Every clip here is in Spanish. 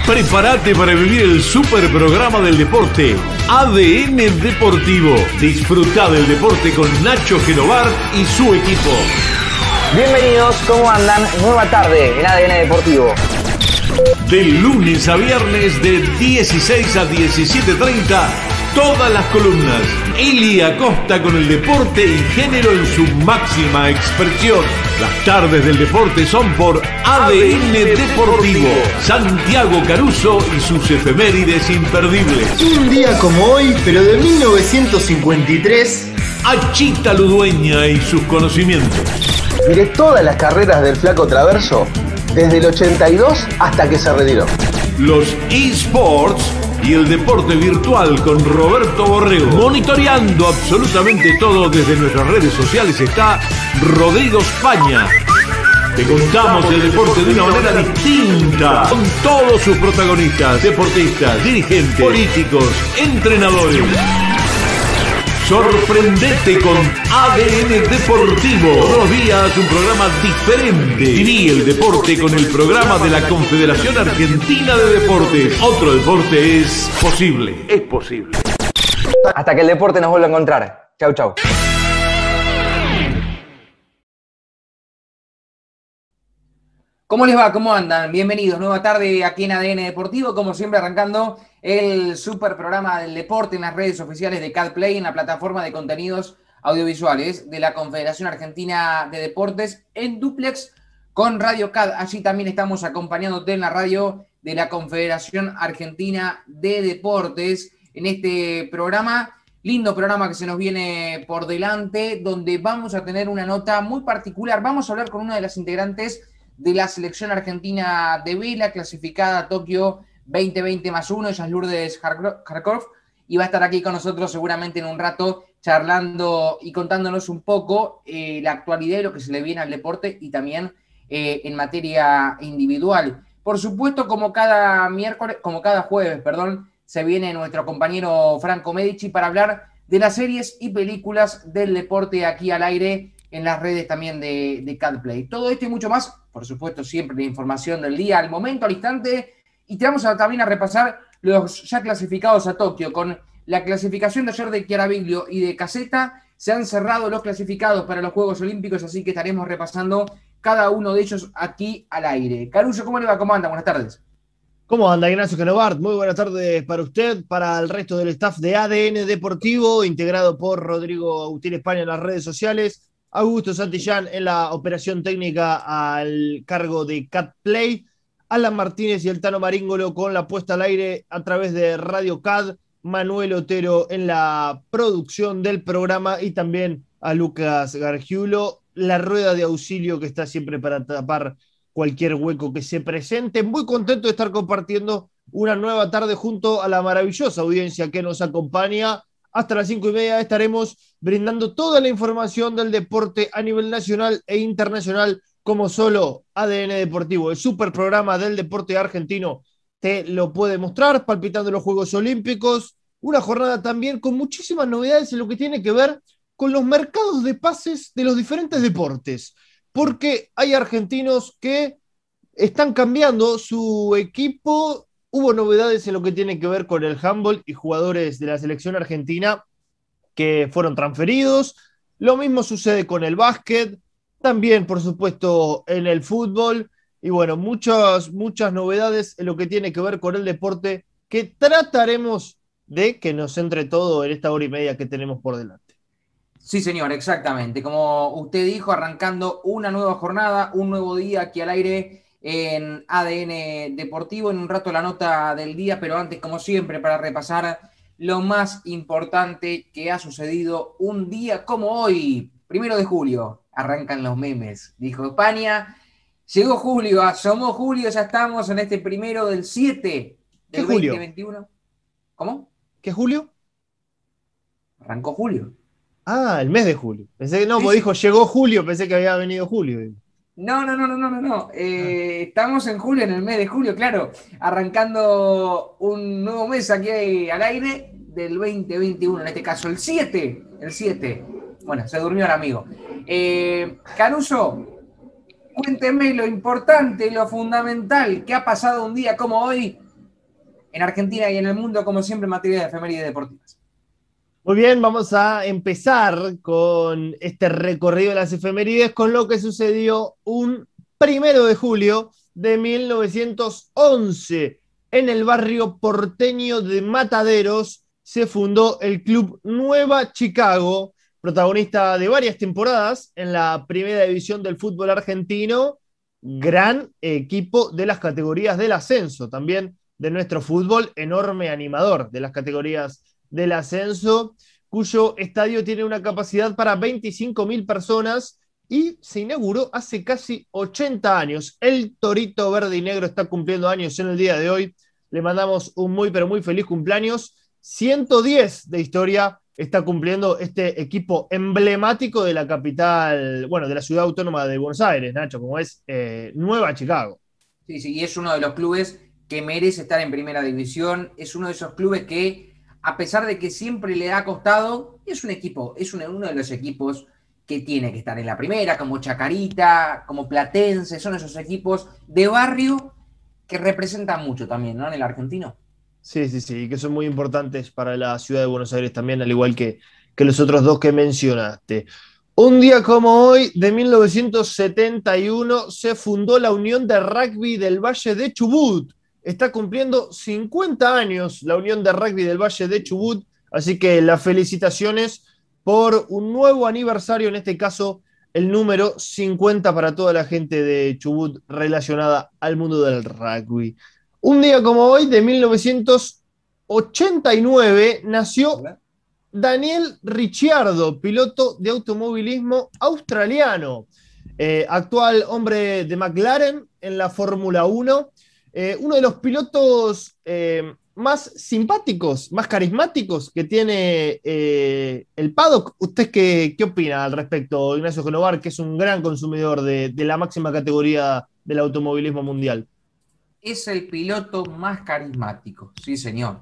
Prepárate para vivir el super programa del deporte ADN Deportivo. Disfruta del deporte con Nacho Genovar y su equipo. Bienvenidos, ¿cómo andan? Nueva tarde en ADN Deportivo. De lunes a viernes de 16 a 17:30, todas las columnas. Eli Acosta con el deporte y género en su máxima expresión. Las tardes del deporte son por ADN Deportivo. Santiago Caruso y sus efemérides imperdibles. Un día como hoy, pero de 1953. Achita Ludueña y sus conocimientos. Miré todas las carreras del Flaco Traverso, desde el 82 hasta que se retiró. Los eSports y el deporte virtual con Roberto Borrego. Monitoreando absolutamente todo desde nuestras redes sociales está Rodrigo España. Te contamos el deporte de una manera distinta, con todos sus protagonistas, deportistas, dirigentes, políticos, entrenadores. Sorprendete con ADN Deportivo. Todos los días un programa diferente. Viví el deporte con el programa de la Confederación Argentina de Deportes. Otro deporte es posible. Es posible. Hasta que el deporte nos vuelva a encontrar. Chau, chau. ¿Cómo les va? ¿Cómo andan? Bienvenidos. Nueva tarde aquí en ADN Deportivo. Como siempre, arrancando el super programa del deporte en las redes oficiales de CADplay, en la plataforma de contenidos audiovisuales de la Confederación Argentina de Deportes, en dúplex con Radio CAD. Allí también estamos acompañándote en la radio de la Confederación Argentina de Deportes en este programa. Lindo programa que se nos viene por delante, donde vamos a tener una nota muy particular. Vamos a hablar con una de las integrantes de la selección argentina de vela, clasificada a Tokio 2020+1, ella es Lourdes Harkov, y va a estar aquí con nosotros seguramente en un rato, charlando y contándonos un poco la actualidad y lo que se le viene al deporte y también en materia individual. Por supuesto, como cada jueves, se viene nuestro compañero Franco Medici para hablar de las series y películas del deporte aquí al aire, en las redes también de CADplay. Todo esto y mucho más, por supuesto, siempre la información del día, al momento, al instante, y te vamos también a repasar los ya clasificados a Tokio. Con la clasificación de ayer de Chiaraviglio y de Caseta, se han cerrado los clasificados para los Juegos Olímpicos, así que estaremos repasando cada uno de ellos aquí al aire. Caruso, ¿cómo le va? ¿Cómo anda? Buenas tardes. ¿Cómo anda, Ignacio Genovar? Muy buenas tardes para usted, para el resto del staff de ADN Deportivo, integrado por Rodrigo Agustín España en las redes sociales, Augusto Santillán en la operación técnica al cargo de CADplay, Alan Martínez y el Tano Maríngolo con la puesta al aire a través de Radio CAD, Manuel Otero en la producción del programa y también a Lucas Gargiulo, la rueda de auxilio que está siempre para tapar cualquier hueco que se presente. Muy contento de estar compartiendo una nueva tarde junto a la maravillosa audiencia que nos acompaña. Hasta las 5:30 estaremos brindando toda la información del deporte a nivel nacional e internacional, como solo ADN Deportivo, el super programa del deporte argentino, te lo puede mostrar, palpitando los Juegos Olímpicos. Una jornada también con muchísimas novedades en lo que tiene que ver con los mercados de pases de los diferentes deportes, porque hay argentinos que están cambiando su equipo. Hubo novedades en lo que tiene que ver con el handball y jugadores de la selección argentina que fueron transferidos. Lo mismo sucede con el básquet, también, por supuesto, en el fútbol. Y bueno, muchas novedades en lo que tiene que ver con el deporte que trataremos de que nos entre todo en esta hora y media que tenemos por delante. Sí, señor, exactamente. Como usted dijo, arrancando una nueva jornada, un nuevo día aquí al aire en ADN Deportivo. En un rato la nota del día, pero antes, como siempre, para repasar lo más importante que ha sucedido un día como hoy, 1 de julio. Arrancan los memes, dijo España. Llegó julio, asomó julio, ya estamos en este 1/7 del 2021. ¿Cómo? ¿Qué julio? Arrancó julio. Ah, el mes de julio. Pensé que no, Sí, porque sí. dijo llegó julio, pensé que había venido julio. No. Estamos en julio, en el mes de julio, claro. Arrancando un nuevo mes aquí al aire del 2021, en este caso el 7. Bueno, se durmió el amigo. Caruso, cuénteme lo importante, lo fundamental que ha pasado un día como hoy en Argentina y en el mundo, como siempre, en materia de efemérides deportivas. Muy bien, vamos a empezar con este recorrido de las efemérides con lo que sucedió un 1 de julio de 1911. En el barrio porteño de Mataderos se fundó el Club Nueva Chicago, protagonista de varias temporadas en la primera división del fútbol argentino, gran equipo de las categorías del ascenso, también de nuestro fútbol, enorme animador de las categorías del ascenso, cuyo estadio tiene una capacidad para 25.000 personas y se inauguró hace casi 80 años. El Torito Verde y Negro está cumpliendo años en el día de hoy. Le mandamos un muy, pero muy feliz cumpleaños. 110 de historia está cumpliendo este equipo emblemático de la capital, bueno, de la ciudad autónoma de Buenos Aires, Nacho, como es Nueva Chicago. Sí, sí, y es uno de los clubes que merece estar en primera división. Es uno de esos clubes que, a pesar de que siempre le ha costado, es un equipo, es uno de los equipos que tiene que estar en la primera, como Chacarita, como Platense, son esos equipos de barrio que representan mucho también, ¿no? En el argentino. Sí, sí, sí, que son muy importantes para la ciudad de Buenos Aires también, al igual que los otros dos que mencionaste. Un día como hoy, de 1971, se fundó la Unión de Rugby del Valle de Chubut. Está cumpliendo 50 años la Unión de Rugby del Valle de Chubut, así que las felicitaciones por un nuevo aniversario, en este caso el número 50 para toda la gente de Chubut relacionada al mundo del rugby. Un día como hoy, de 1989, nació Daniel Ricciardo, piloto de automovilismo australiano, actual hombre de McLaren en la Fórmula 1, uno de los pilotos más simpáticos, más carismáticos que tiene el paddock. ¿Usted qué opina al respecto, Ignacio Genovar, que es un gran consumidor de la máxima categoría del automovilismo mundial? Es el piloto más carismático, sí, señor.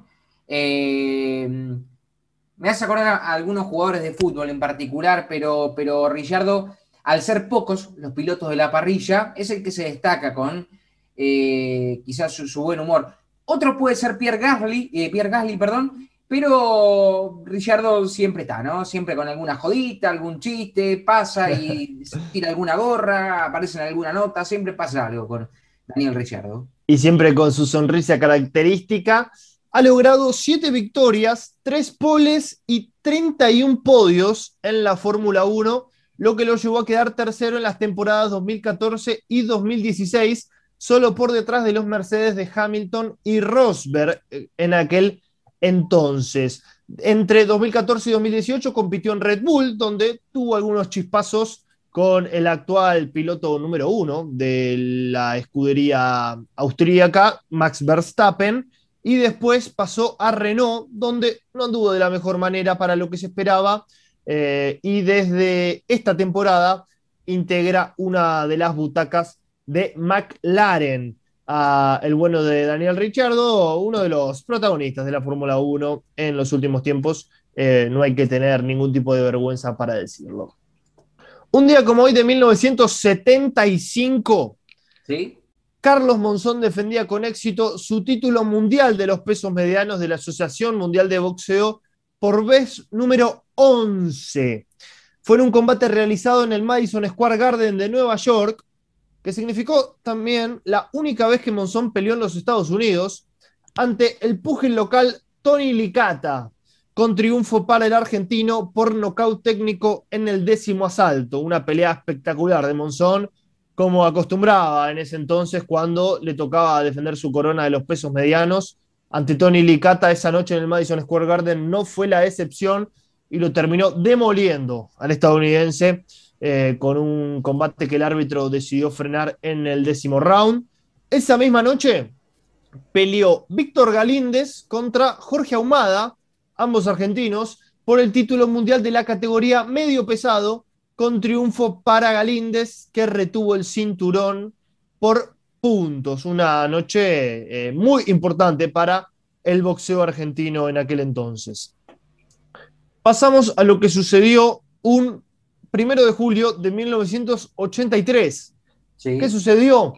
Me hace acordar a algunos jugadores de fútbol en particular, pero Ricciardo, al ser pocos los pilotos de la parrilla, es el que se destaca con quizás su buen humor. Otro puede ser Pierre Gasly, pero Ricciardo siempre está, ¿no? Siempre con alguna jodita, algún chiste, pasa y tira alguna gorra, aparece en alguna nota, siempre pasa algo con Daniel Ricciardo. Y siempre con su sonrisa característica. Ha logrado 7 victorias, 3 poles y 31 podios en la Fórmula 1, lo que lo llevó a quedar tercero en las temporadas 2014 y 2016, solo por detrás de los Mercedes de Hamilton y Rosberg en aquel entonces. Entre 2014 y 2018 compitió en Red Bull, donde tuvo algunos chispazos con el actual piloto número 1 de la escudería austríaca, Max Verstappen, y después pasó a Renault, donde no anduvo de la mejor manera para lo que se esperaba, y desde esta temporada integra una de las butacas de McLaren. El bueno de Daniel Ricciardo, uno de los protagonistas de la Fórmula 1 en los últimos tiempos, no hay que tener ningún tipo de vergüenza para decirlo. Un día como hoy de 1975, ¿sí? Carlos Monzón defendía con éxito su título mundial de los pesos medianos de la Asociación Mundial de Boxeo por vez número 11. Fue en un combate realizado en el Madison Square Garden de Nueva York, que significó también la única vez que Monzón peleó en los Estados Unidos ante el púgil local Tony Licata, con triunfo para el argentino por nocaut técnico en el 10º asalto. Una pelea espectacular de Monzón, como acostumbraba en ese entonces cuando le tocaba defender su corona de los pesos medianos. Ante Tony Licata esa noche en el Madison Square Garden no fue la excepción y lo terminó demoliendo al estadounidense con un combate que el árbitro decidió frenar en el 10º round. Esa misma noche peleó Víctor Galíndez contra Jorge Ahumada, ambos argentinos, por el título mundial de la categoría medio pesado, con triunfo para Galíndez, que retuvo el cinturón por puntos. Una noche muy importante para el boxeo argentino en aquel entonces. Pasamos a lo que sucedió un 1 de julio de 1983. Sí. ¿Qué sucedió?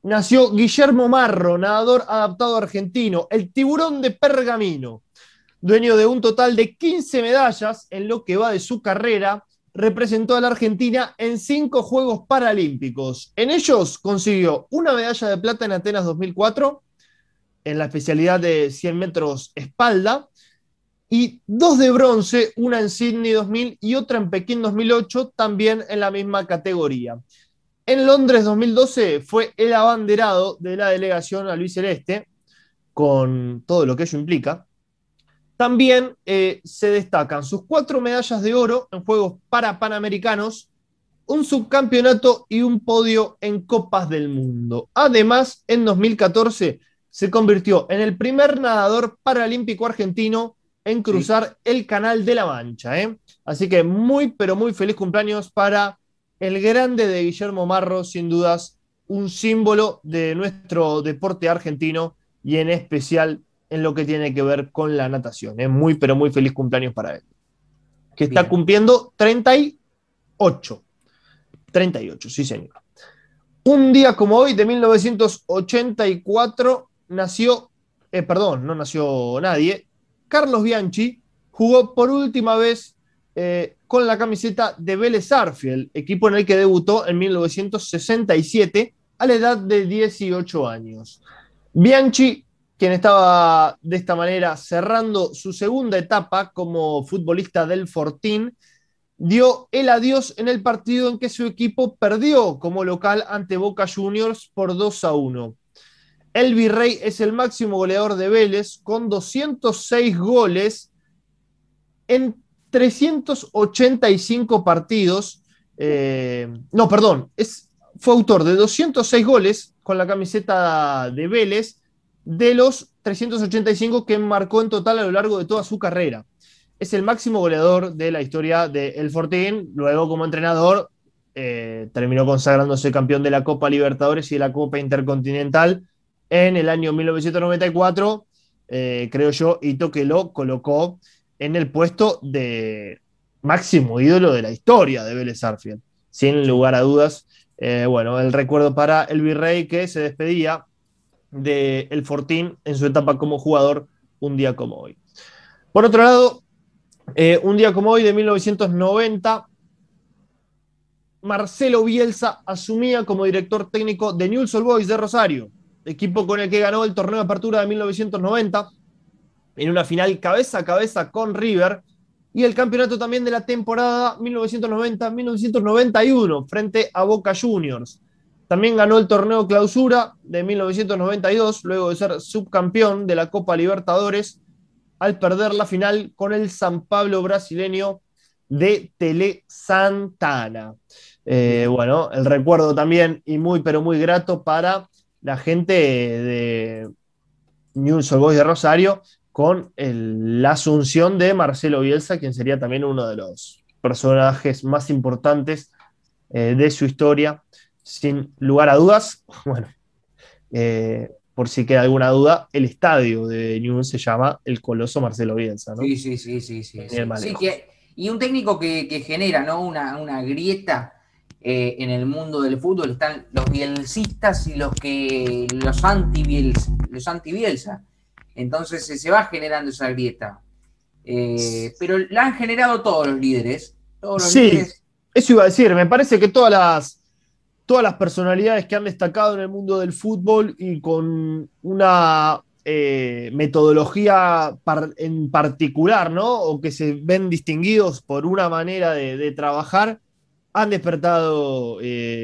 nació Guillermo Marro, nadador adaptado argentino, el tiburón de Pergamino, dueño de un total de 15 medallas en lo que va de su carrera. Representó a la Argentina en 5 Juegos Paralímpicos. En ellos consiguió una medalla de plata en Atenas 2004, en la especialidad de 100 metros espalda, y 2 de bronce, una en Sydney 2000 y otra en Pekín 2008, también en la misma categoría. En Londres 2012 fue el abanderado de la delegación albiceleste, con todo lo que ello implica. También se destacan sus 4 medallas de oro en Juegos Panamericanos, un subcampeonato y un podio en Copas del Mundo. Además, en 2014 se convirtió en el primer nadador paralímpico argentino en cruzar el Canal de la Mancha. Así que muy, pero muy feliz cumpleaños para el grande de Guillermo Marro, sin dudas, un símbolo de nuestro deporte argentino y en especial en lo que tiene que ver con la natación. Muy, pero muy feliz cumpleaños para él. Que está cumpliendo 38. 38, sí señor. Un día como hoy, de 1984, nació, no nació nadie, Carlos Bianchi jugó por última vez con la camiseta de Vélez Sarsfield, equipo en el que debutó en 1967 a la edad de 18 años. Bianchi, quien estaba de esta manera cerrando su segunda etapa como futbolista del Fortín, dio el adiós en el partido en que su equipo perdió como local ante Boca Juniors por 2-1. El Virrey es el máximo goleador de Vélez con 206 goles en 385 partidos. Fue autor de 206 goles con la camiseta de Vélez de los 385 que marcó en total a lo largo de toda su carrera. Es el máximo goleador de la historia del Fortín. Luego, como entrenador, terminó consagrándose campeón de la Copa Libertadores y de la Copa Intercontinental en el año 1994. Creo yo, hito que lo colocó en el puesto de máximo ídolo de la historia de Vélez Sarsfield, sin lugar a dudas. El recuerdo para el Virrey, que se despedía del Fortín en su etapa como jugador un día como hoy. Por otro lado, un día como hoy de 1990, Marcelo Bielsa asumía como director técnico de Newell's Old Boys de Rosario, equipo con el que ganó el torneo de apertura de 1990 en una final cabeza a cabeza con River, y el campeonato también de la temporada 1990-1991 frente a Boca Juniors. También ganó el torneo clausura de 1992, luego de ser subcampeón de la Copa Libertadores, al perder la final con el San Pablo brasileño de Tele Santana. El recuerdo también, y muy, pero muy grato para la gente de Newell's Old Boys de Rosario, con la asunción de Marcelo Bielsa, quien sería también uno de los personajes más importantes de su historia, sin lugar a dudas. Por si queda alguna duda, el estadio de Newell's se llama el Coloso Marcelo Bielsa, ¿no? Sí. Y un técnico que genera, ¿no?, una grieta en el mundo del fútbol. Están los bielsistas y los anti-Bielsa. Entonces se va generando esa grieta. Pero la han generado todos los líderes. Eso iba a decir. Me parece que todas las personalidades que han destacado en el mundo del fútbol y con una metodología en particular, ¿no?, o que se ven distinguidos por una manera de trabajar, han despertado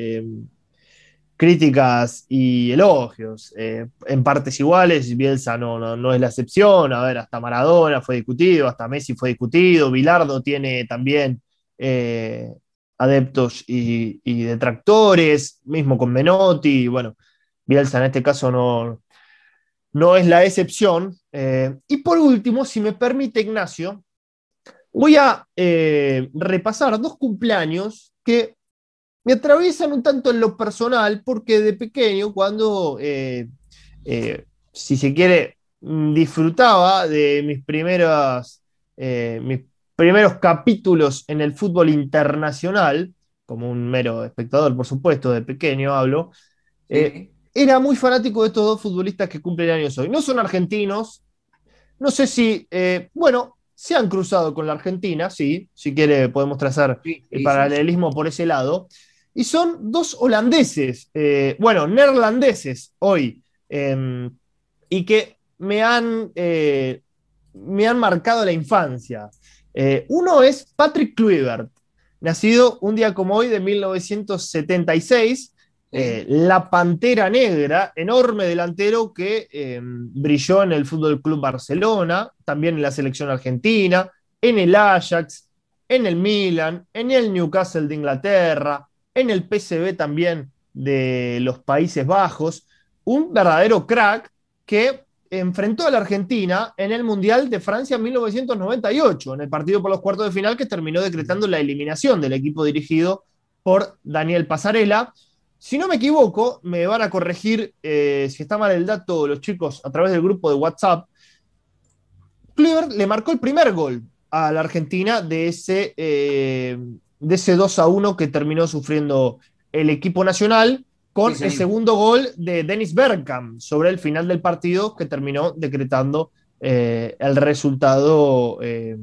críticas y elogios en partes iguales. Bielsa no es la excepción. A ver, hasta Maradona fue discutido, hasta Messi fue discutido, Bilardo tiene también adeptos y detractores, mismo con Menotti. Bielsa en este caso no es la excepción. Y por último, si me permite, Ignacio, voy a repasar 2 cumpleaños que me atraviesan un tanto en lo personal, porque de pequeño, cuando, si se quiere, disfrutaba de mis primeros capítulos en el fútbol internacional, como un mero espectador, por supuesto, de pequeño hablo, era muy fanático de estos dos futbolistas que cumplen años hoy. No son argentinos, no sé si, bueno, se han cruzado con la Argentina, sí, si quiere podemos trazar Sí, el sí, sí. paralelismo por ese lado. Y son dos holandeses, bueno, neerlandeses hoy, y que me han marcado la infancia. Uno es Patrick Kluivert, nacido un día como hoy de 1976, Sí. la Pantera Negra, enorme delantero que brilló en el Fútbol Club Barcelona, también en la selección argentina, en el Ajax, en el Milan, en el Newcastle de Inglaterra, en el PSV también de los Países Bajos, un verdadero crack que enfrentó a la Argentina en el Mundial de Francia en 1998, en el partido por los cuartos de final que terminó decretando la eliminación del equipo dirigido por Daniel Pasarela. Si no me equivoco, me van a corregir si está mal el dato los chicos a través del grupo de WhatsApp. Kluivert le marcó el primer gol a la Argentina de ese 2-1 que terminó sufriendo el equipo nacional, con Sí, el señor. segundo gol de Dennis Bergkamp sobre el final del partido, que terminó decretando el resultado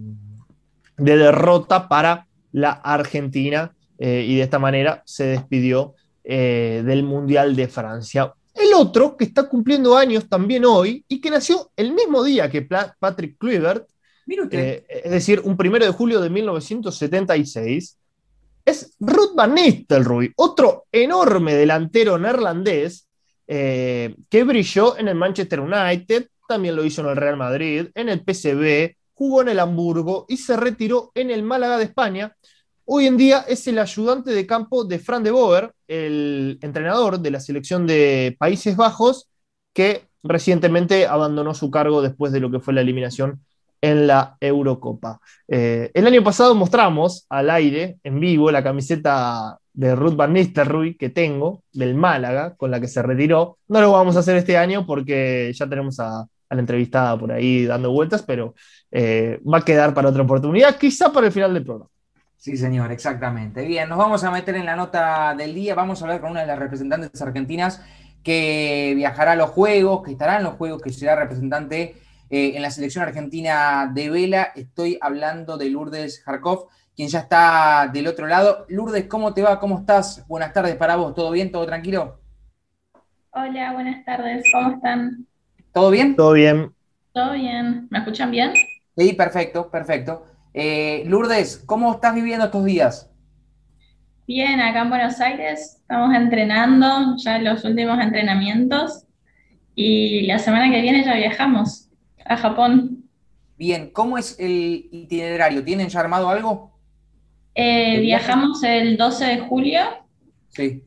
de derrota para la Argentina, y de esta manera se despidió del Mundial de Francia. El otro, que está cumpliendo años también hoy y que nació el mismo día que Patrick Kluivert, Mire usted. es decir, un 1 de julio de 1976, es Ruud van Nistelrooy, otro enorme delantero neerlandés que brilló en el Manchester United, también lo hizo en el Real Madrid, en el PSV, jugó en el Hamburgo y se retiró en el Málaga de España. Hoy en día es el ayudante de campo de Fran de Boer, el entrenador de la selección de Países Bajos, que recientemente abandonó su cargo después de lo que fue la eliminación en la Eurocopa. El año pasado mostramos al aire, en vivo, la camiseta de Ruud van Nistelrooy que tengo, del Málaga, con la que se retiró. No lo vamos a hacer este año porque ya tenemos a la entrevistada por ahí dando vueltas, pero va a quedar para otra oportunidad, quizá para el final del programa. Sí, señor, exactamente. Bien, nos vamos a meter en la nota del día. Vamos a hablar con una de las representantes argentinas que viajará a los Juegos, que estará en los Juegos, que será representante en la selección argentina de vela. Estoy hablando de Lourdes Jarkov, quien ya está del otro lado. Lourdes, ¿cómo te va? ¿Cómo estás? Buenas tardes para vos. ¿Todo bien? ¿Todo tranquilo? Hola, buenas tardes, ¿cómo están? ¿Todo bien? Todo bien. ¿Todo bien? ¿Me escuchan bien? Sí, perfecto, perfecto. Lourdes, ¿cómo estás viviendo estos días? Bien, acá en Buenos Aires estamos entrenando ya los últimos entrenamientos y la semana que viene ya viajamos a Japón. Bien, ¿cómo es el itinerario? ¿Tienen ya armado algo de viaje? Viajamos el 12 de julio Sí.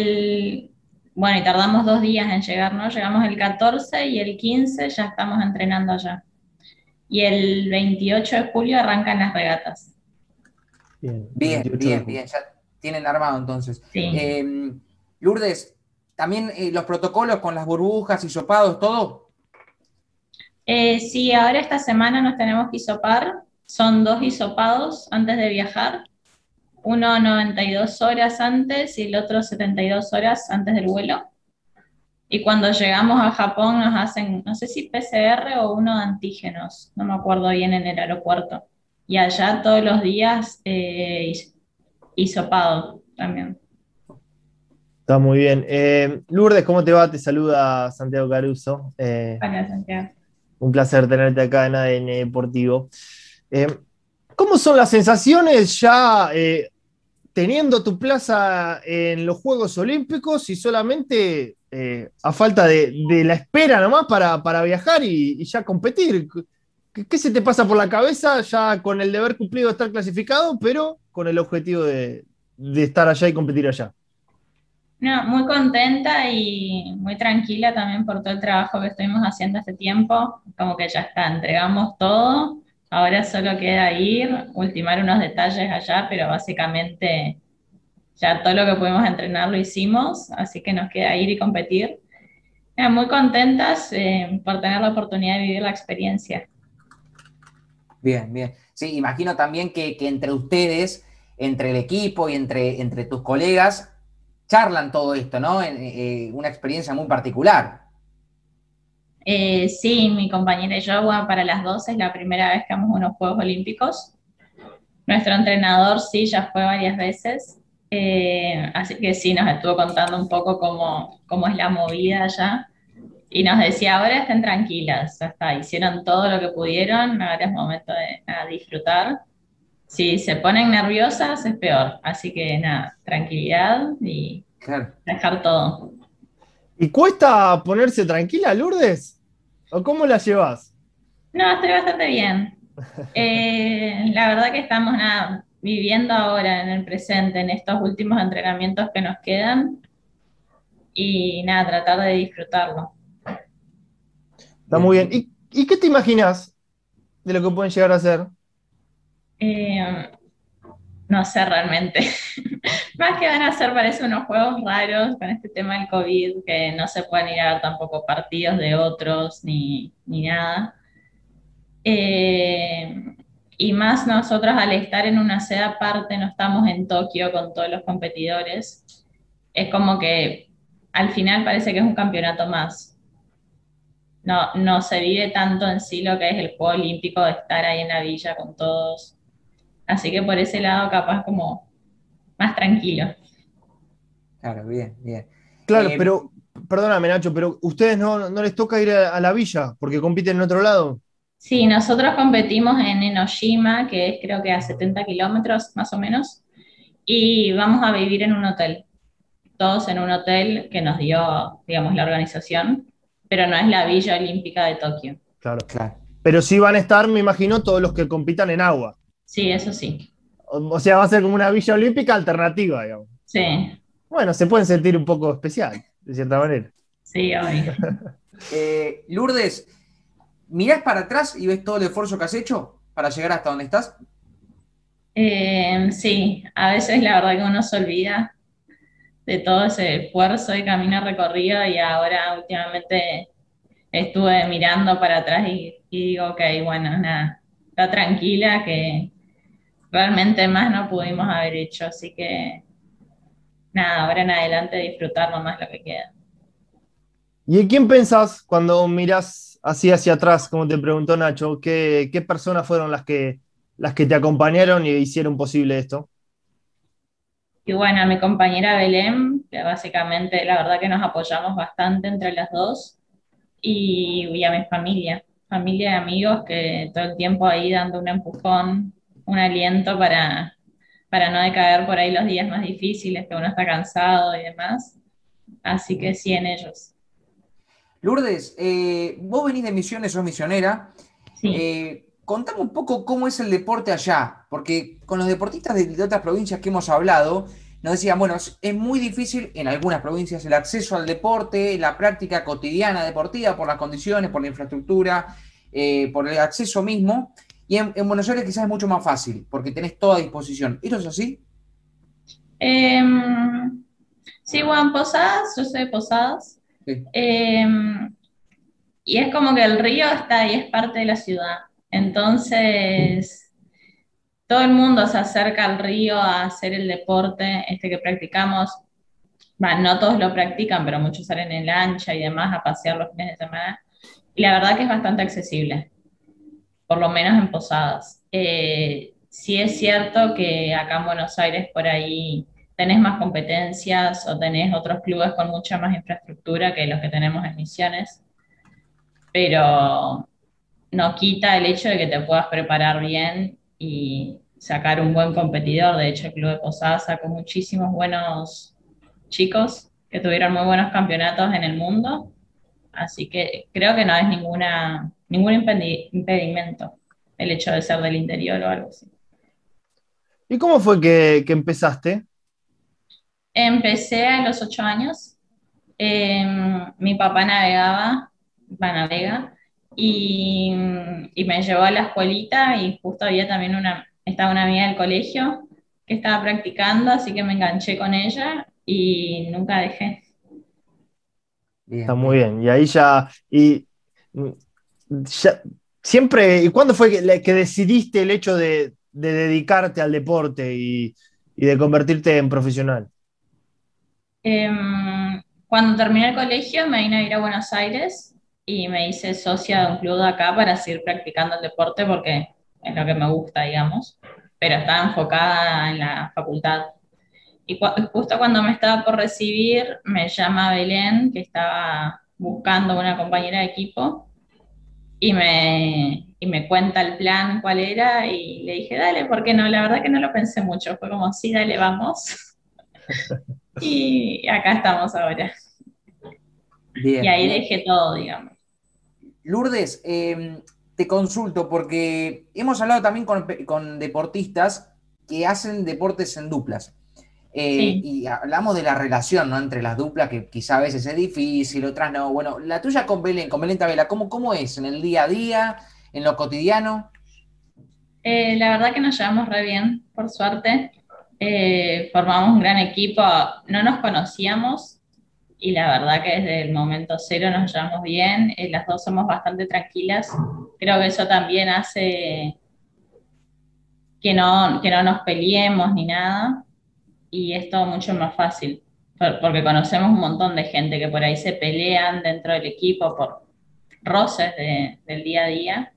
bueno, y tardamos 2 días en llegar, ¿no? Llegamos el 14 y el 15 ya estamos entrenando allá. Y el 28 de julio arrancan las regatas. Bien, Bien, 28 de bien, julio. bien, ya tienen armado entonces. Sí. Lourdes, ¿también los protocolos con las burbujas, hisopados, todo? Sí, ahora esta semana nos tenemos que hisopar. Son 2 hisopados antes de viajar. Uno 92 horas antes y el otro 72 horas antes del vuelo. Y cuando llegamos a Japón nos hacen, no sé si PCR o uno de antígenos, no me acuerdo bien en el aeropuerto. Y allá todos los días hisopado también. Está muy bien. Lourdes, ¿cómo te va? Te saluda Santiago Caruso. Hola, Santiago. Un placer tenerte acá en ADN Deportivo. ¿Cómo son las sensaciones ya teniendo tu plaza en los Juegos Olímpicos y solamente a falta de la espera nomás para viajar y ya competir? ¿Qué se te pasa por la cabeza ya con el deber cumplido de estar clasificado, pero con el objetivo de estar allá y competir allá? No, muy contenta y muy tranquila también por todo el trabajo que estuvimos haciendo este tiempo. Como que ya está, entregamos todo. Ahora solo queda ir, ultimar unos detalles allá, pero básicamente ya todo lo que pudimos entrenar lo hicimos, así que nos queda ir y competir. Muy contentas por tener la oportunidad de vivir la experiencia. Bien, bien. Sí, imagino también que entre ustedes, entre el equipo y entre tus colegas, charlan todo esto, ¿no? Una experiencia muy particular. Sí, mi compañera y yo, bueno, para las dos es la primera vez que vamos a unos Juegos Olímpicos. Nuestro entrenador sí, ya fue varias veces, así que sí, nos estuvo contando un poco cómo es la movida allá. Y nos decía, ahora estén tranquilas, ya está, hicieron todo lo que pudieron, ahora es momento de nada, disfrutar. Si se ponen nerviosas es peor, así que nada, tranquilidad y Claro. dejar todo. ¿Y cuesta ponerse tranquila, Lourdes? ¿O cómo la llevas? No, estoy bastante bien. La verdad que estamos nada, viviendo ahora en el presente, en estos últimos entrenamientos que nos quedan y nada, tratar de disfrutarlo. Está muy bien. ¿Y qué te imaginas de lo que pueden llegar a ser? Eh, no sé realmente. Más que van a ser, parece unos juegos raros con este tema del COVID, que no se pueden ir a ver tampoco partidos de otros ni nada. Eh, y más nosotros al estar en una sede aparte, no estamos en Tokio con todos los competidores, es como que al final parece que es un campeonato más. No se vive tanto en sí lo que es el Juego Olímpico de estar ahí en la villa con todos. Así que por ese lado capaz como más tranquilo. Claro, bien, bien. Claro, pero, perdóname, Nacho, pero ustedes no les toca ir a la villa porque compiten en otro lado. Sí, nosotros competimos en Enoshima, que es creo que a 70 kilómetros más o menos, y vamos a vivir en un hotel, todos en un hotel que nos dio, digamos, la organización, pero no es la Villa Olímpica de Tokio. Claro. Claro. Pero sí van a estar, me imagino, todos los que compitan en agua. Sí, eso sí. O sea, va a ser como una villa olímpica alternativa, digamos. Sí, Bueno, se pueden sentir un poco especial, de cierta manera. sí, hoy. Lourdes, ¿mirás para atrás y ves todo el esfuerzo que has hecho para llegar hasta donde estás? Sí, a veces la verdad que uno se olvida de todo ese esfuerzo y camino recorrido y ahora últimamente estuve mirando para atrás y digo, ok, bueno, nada, está tranquila que realmente más no pudimos haber hecho, así que nada, ahora en adelante disfrutar nomás lo que queda. ¿Y en quién pensás cuando mirás así hacia atrás, como te preguntó Nacho? ¿Qué personas fueron las que te acompañaron y hicieron posible esto? Y bueno, a mi compañera Belén, que básicamente la verdad que nos apoyamos bastante entre las dos, y a mi familia y amigos que todo el tiempo ahí dando un empujón, un aliento para no decaer por ahí los días más difíciles, que uno está cansado y demás. Así que sí, en ellos. Lourdes, vos venís de Misiones, sos misionera. Sí. Contame un poco cómo es el deporte allá, porque con los deportistas de otras provincias que hemos hablado, nos decían, bueno, es muy difícil en algunas provincias el acceso al deporte, la práctica cotidiana deportiva por las condiciones, por la infraestructura, por el acceso mismo. Y en Buenos Aires quizás es mucho más fácil, porque tenés toda a disposición. ¿Esto es así? Em, sí, bueno, Posadas, yo soy de Posadas. Sí. Y es como que el río está ahí, es parte de la ciudad. Entonces, todo el mundo se acerca al río a hacer el deporte este que practicamos. Bueno, no todos lo practican, pero muchos salen en lancha y demás a pasear los fines de semana. Y la verdad que es bastante accesible, por lo menos en Posadas. Sí es cierto que acá en Buenos Aires por ahí tenés más competencias o tenés otros clubes con mucha más infraestructura que los que tenemos en Misiones, pero no quita el hecho de que te puedas preparar bien y sacar un buen competidor. De hecho, el Club de Posadas sacó muchísimos buenos chicos que tuvieron muy buenos campeonatos en el mundo, así que creo que no es ningún impedimento el hecho de ser del interior o algo así. ¿Y cómo fue que empezaste? Empecé a los 8 años. Mi papá navega, y me llevó a la escuelita y justo había también estaba una amiga del colegio que estaba practicando, así que me enganché con ella y nunca dejé. Está Bien, muy bien. bien. Y ahí mm, ya siempre, ¿y cuándo fue que decidiste el hecho de dedicarte al deporte y de convertirte en profesional? Cuando terminé el colegio me vine a ir a Buenos Aires y me hice socia de un club de acá para seguir practicando el deporte porque es lo que me gusta, digamos, pero estaba enfocada en la facultad. Y justo cuando me estaba por recibir, me llama Belén, que estaba buscando una compañera de equipo, y me cuenta el plan, cuál era, y le dije, dale, ¿por qué no? La verdad que no lo pensé mucho, fue como, sí, dale, vamos. Y acá estamos ahora. Y Bien, ahí bien. dejé todo, digamos. Lourdes, te consulto porque hemos hablado también con deportistas que hacen deportes en duplas. Sí. Y hablamos de la relación, ¿no? Entre las duplas, que quizá a veces es difícil, otras no. Bueno, la tuya con Belén Tabela, ¿cómo es en el día a día, en lo cotidiano? La verdad que nos llevamos re bien, por suerte. Formamos un gran equipo, no nos conocíamos y la verdad que desde el momento cero nos llevamos bien. Las dos somos bastante tranquilas. Creo que eso también hace que no nos peleemos ni nada y es todo mucho más fácil, porque conocemos un montón de gente que por ahí se pelean dentro del equipo por roces del día a día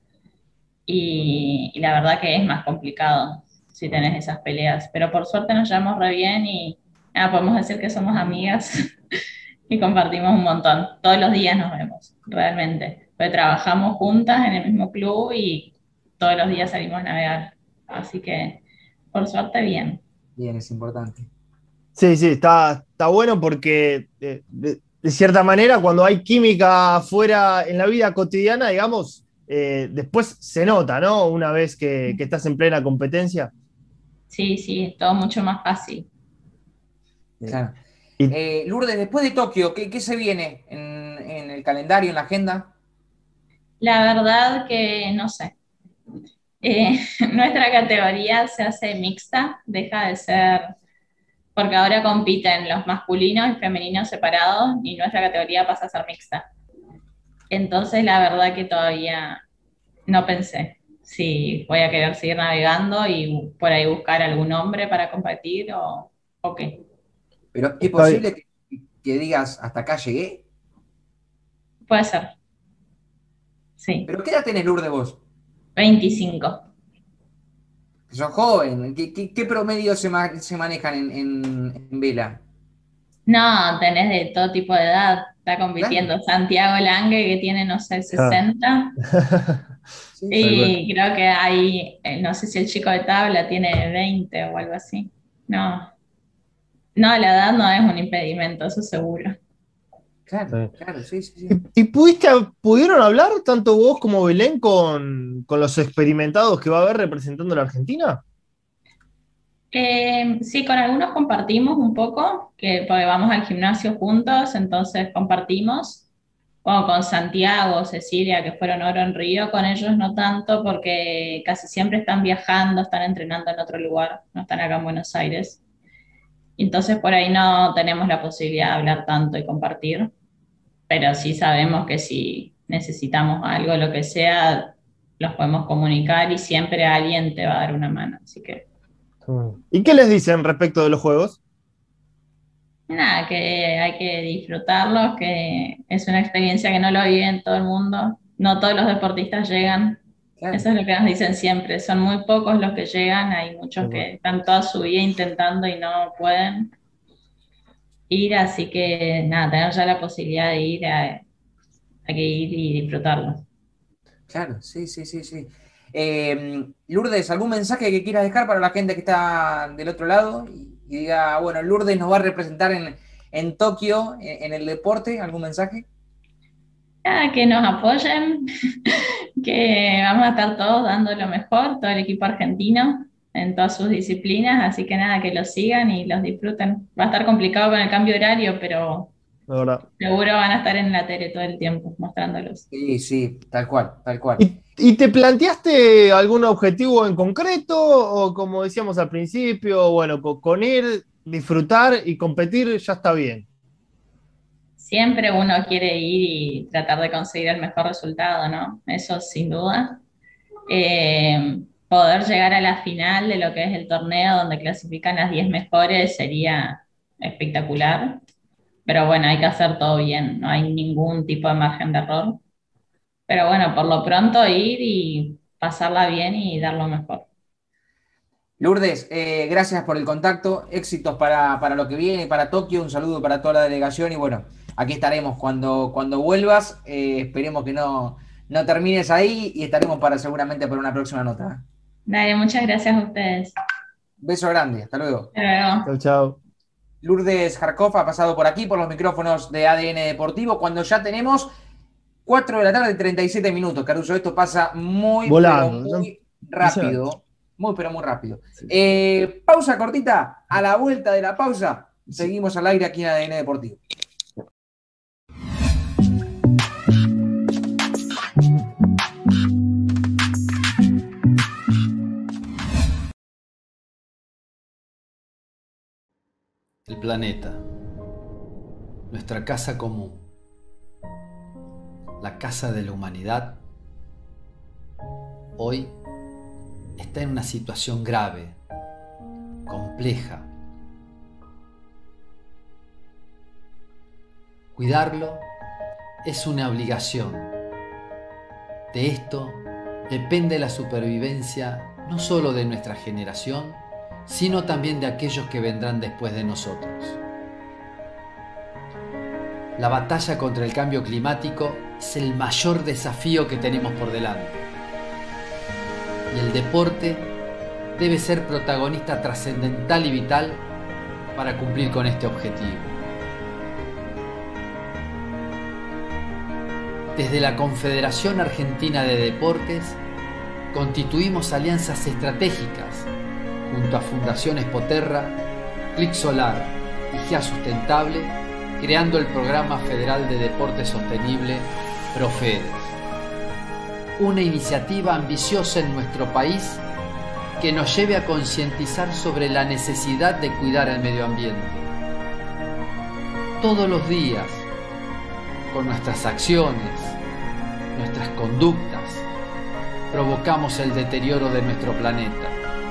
y la verdad que es más complicado si tenés esas peleas, pero por suerte nos llevamos re bien y nada, podemos decir que somos amigas y compartimos un montón. Todos los días nos vemos, realmente. Pues trabajamos juntas en el mismo club y todos los días salimos a navegar. Así que, por suerte, bien. Bien, es importante. Sí, sí, está bueno porque de cierta manera cuando hay química fuera en la vida cotidiana, digamos, después se nota, ¿no? Una vez que estás en plena competencia. Sí, sí, es todo mucho más fácil. Claro. Y Lourdes, después de Tokio, ¿qué se viene en el calendario, en la agenda? La verdad que no sé. Eh, Nuestra categoría se hace mixta, deja de ser, porque ahora compiten los masculinos y femeninos separados y nuestra categoría pasa a ser mixta. Entonces, la verdad que todavía no pensé si voy a querer seguir navegando y por ahí buscar algún hombre para competir o qué. Pero es está bien. posible que digas, hasta acá llegué. Puede ser, sí. ¿Pero qué edad tenés, Lourdes, vos? 25. Que sos joven. ¿Qué promedio se manejan en vela? No, tenés de todo tipo de edad. Está Claro, compitiendo Santiago Lange, que tiene, no sé, Ah. 60. sí, Tal sí. cual. Y creo que hay, no sé si el chico de tabla tiene 20 o algo así. No, no, la edad no es un impedimento, eso seguro. Claro, Sí. claro, sí, sí, sí. ¿Y pudieron hablar tanto vos como Belén con los experimentados que va a haber representando a la Argentina? Sí, con algunos compartimos un poco, porque vamos al gimnasio juntos, entonces compartimos. Bueno, con Santiago, Cecilia, que fueron oro en Río, con ellos no tanto, porque casi siempre están viajando, están entrenando en otro lugar, no están acá en Buenos Aires. Entonces por ahí no tenemos la posibilidad de hablar tanto y compartir, pero sí sabemos que si necesitamos algo, lo que sea, los podemos comunicar y siempre alguien te va a dar una mano. Así que ¿Y qué les dicen respecto de los juegos? nada, que hay que disfrutarlos, que es una experiencia que no lo vive todo el mundo, no todos los deportistas llegan. Claro. Eso es lo que nos dicen siempre, son muy pocos los que llegan, hay muchos Tal cual. que están toda su vida intentando y no pueden ir, así que nada, tener ya la posibilidad de ir, hay que ir y disfrutarlo. Claro, sí, sí, sí, sí. Lourdes, ¿algún mensaje que quieras dejar para la gente que está del otro lado? Y diga, bueno, Lourdes nos va a representar en Tokio, en el deporte, ¿algún mensaje? Nada, que nos apoyen, que vamos a estar todos dando lo mejor, todo el equipo argentino en todas sus disciplinas, así que nada, que los sigan y los disfruten. Va a estar complicado con el cambio horario, pero La verdad. seguro van a estar en la tele todo el tiempo mostrándolos. Sí, sí, tal cual, tal cual. ¿Y te planteaste algún objetivo en concreto? O como decíamos al principio, bueno, con ir, disfrutar y competir ya está bien. Siempre uno quiere ir y tratar de conseguir el mejor resultado, ¿no? Eso sin duda. Poder llegar a la final de lo que es el torneo donde clasifican las 10 mejores sería espectacular. pero bueno, hay que hacer todo bien, no hay ningún tipo de margen de error. Pero bueno, por lo pronto ir y pasarla bien y dar lo mejor. Lourdes, gracias por el contacto, éxitos para lo que viene, para Tokio, un saludo para toda la delegación y bueno, aquí estaremos cuando vuelvas, esperemos que no termines ahí y estaremos seguramente para una próxima nota. Dale, muchas gracias a ustedes. Beso grande, hasta luego. Hasta luego. Chau, chau. Lourdes Jarkov ha pasado por aquí, por los micrófonos de ADN Deportivo, cuando ya tenemos 4 de la tarde, 37 minutos, Caruso. Esto pasa muy, Volando, pero muy ¿no? rápido. Muy, pero muy rápido. Pausa cortita. A la vuelta de la pausa, seguimos al aire aquí en ADN Deportivo. El planeta, nuestra casa común, la casa de la humanidad, hoy está en una situación grave, compleja. Cuidarlo es una obligación. De esto depende la supervivencia no solo de nuestra generación, sino también de aquellos que vendrán después de nosotros. La batalla contra el cambio climático es el mayor desafío que tenemos por delante. Y el deporte debe ser protagonista trascendental y vital para cumplir con este objetivo. Desde la Confederación Argentina de Deportes constituimos alianzas estratégicas junto a Fundación Expoterra, Clic Solar y GEA Sustentable, creando el Programa Federal de Deporte Sostenible PROFEDES. Una iniciativa ambiciosa en nuestro país que nos lleve a concientizar sobre la necesidad de cuidar el medio ambiente. Todos los días, con nuestras acciones, nuestras conductas, provocamos el deterioro de nuestro planeta.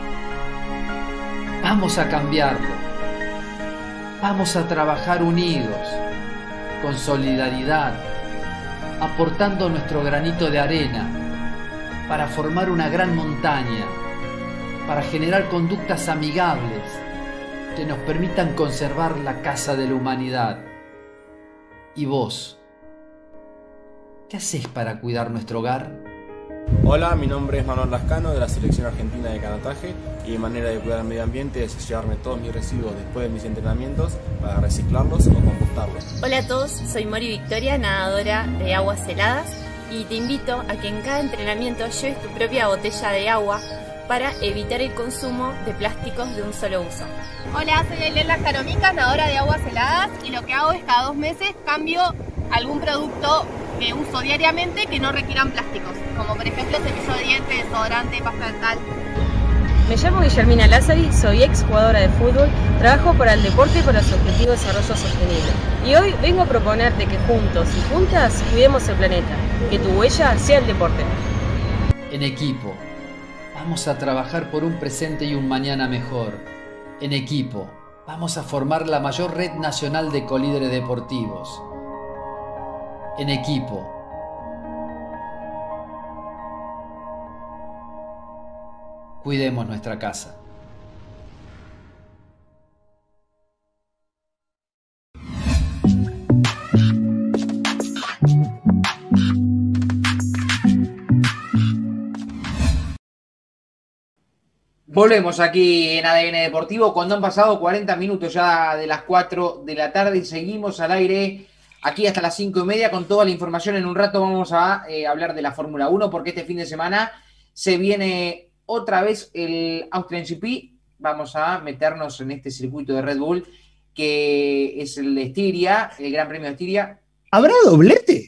Vamos a cambiarlo. Vamos a trabajar unidos, con solidaridad, aportando nuestro granito de arena para formar una gran montaña, para generar conductas amigables que nos permitan conservar la casa de la humanidad. ¿Y vos? ¿Qué haces para cuidar nuestro hogar? Hola, mi nombre es Manuel Lascano de la Selección Argentina de Canotaje y mi manera de cuidar el medio ambiente es llevarme todos mis residuos después de mis entrenamientos para reciclarlos o compostarlos. Hola a todos, soy Mori Victoria, nadadora de aguas heladas y te invito a que en cada entrenamiento lleves tu propia botella de agua para evitar el consumo de plásticos de un solo uso. Hola, soy Elena Jaromicas, nadadora de aguas heladas y lo que hago es cada 2 meses cambio algún producto que uso diariamente que no requieran plásticos, como por ejemplo cepillo de dientes, desodorante, pasta dental. Me llamo Guillermina Lázari, soy ex jugadora de fútbol, trabajo para el deporte y para su objetivo de desarrollo sostenible. Y hoy vengo a proponerte que juntos y juntas cuidemos el planeta, que tu huella sea el deporte. En equipo, vamos a trabajar por un presente y un mañana mejor. En equipo, vamos a formar la mayor red nacional de colíderes deportivos. En equipo. Cuidemos nuestra casa. Volvemos aquí en ADN Deportivo cuando han pasado 40 minutos ya de las 4 de la tarde y seguimos al aire aquí hasta las 5:30 con toda la información. En un rato vamos a hablar de la Fórmula 1 porque este fin de semana se viene otra vez el Austrian GP. Vamos a meternos en este circuito de Red Bull que es el de Estiria, el Gran Premio de Estiria. ¿Habrá doblete?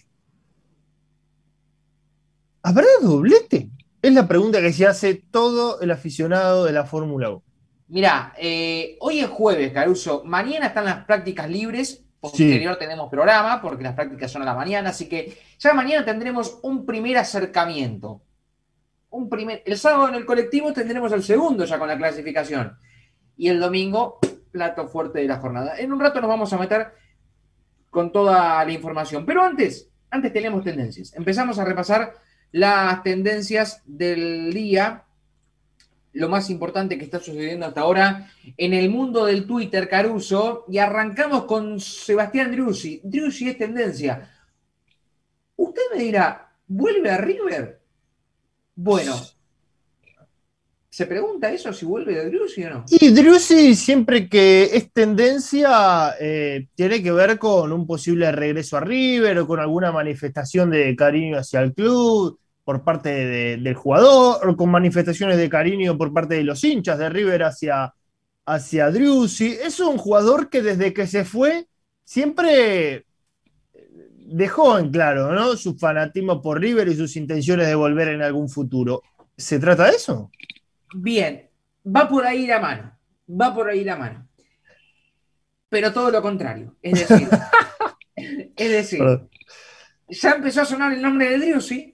¿Habrá doblete? Es la pregunta que se hace todo el aficionado de la Fórmula 1. Mirá, hoy es jueves, Caruso. Mañana están las prácticas libres. Posterior tenemos programa, porque las prácticas son a la mañana. Así que ya mañana tendremos un primer acercamiento. El sábado en el colectivo tendremos el segundo ya con la clasificación. Y el domingo, plato fuerte de la jornada. En un rato nos vamos a meter con toda la información. Pero antes tenemos tendencias. Empezamos a repasar las tendencias del día, lo más importante que está sucediendo hasta ahora en el mundo del Twitter, Caruso, y arrancamos con Sebastián Driussi. Driussi es tendencia. Usted me dirá, ¿vuelve a River? Bueno, ¿se pregunta eso si vuelve de Driussi o no? Y Driussi siempre que es tendencia tiene que ver con un posible regreso a River o con alguna manifestación de cariño hacia el club por parte del jugador, o con manifestaciones de cariño por parte de los hinchas de River hacia Driussi. Es un jugador que desde que se fue siempre dejó en claro, ¿no?, su fanatismo por River y sus intenciones de volver en algún futuro. ¿Se trata de eso? Bien, va por ahí la mano. Pero todo lo contrario. Es decir, ya empezó a sonar el nombre de Driussi,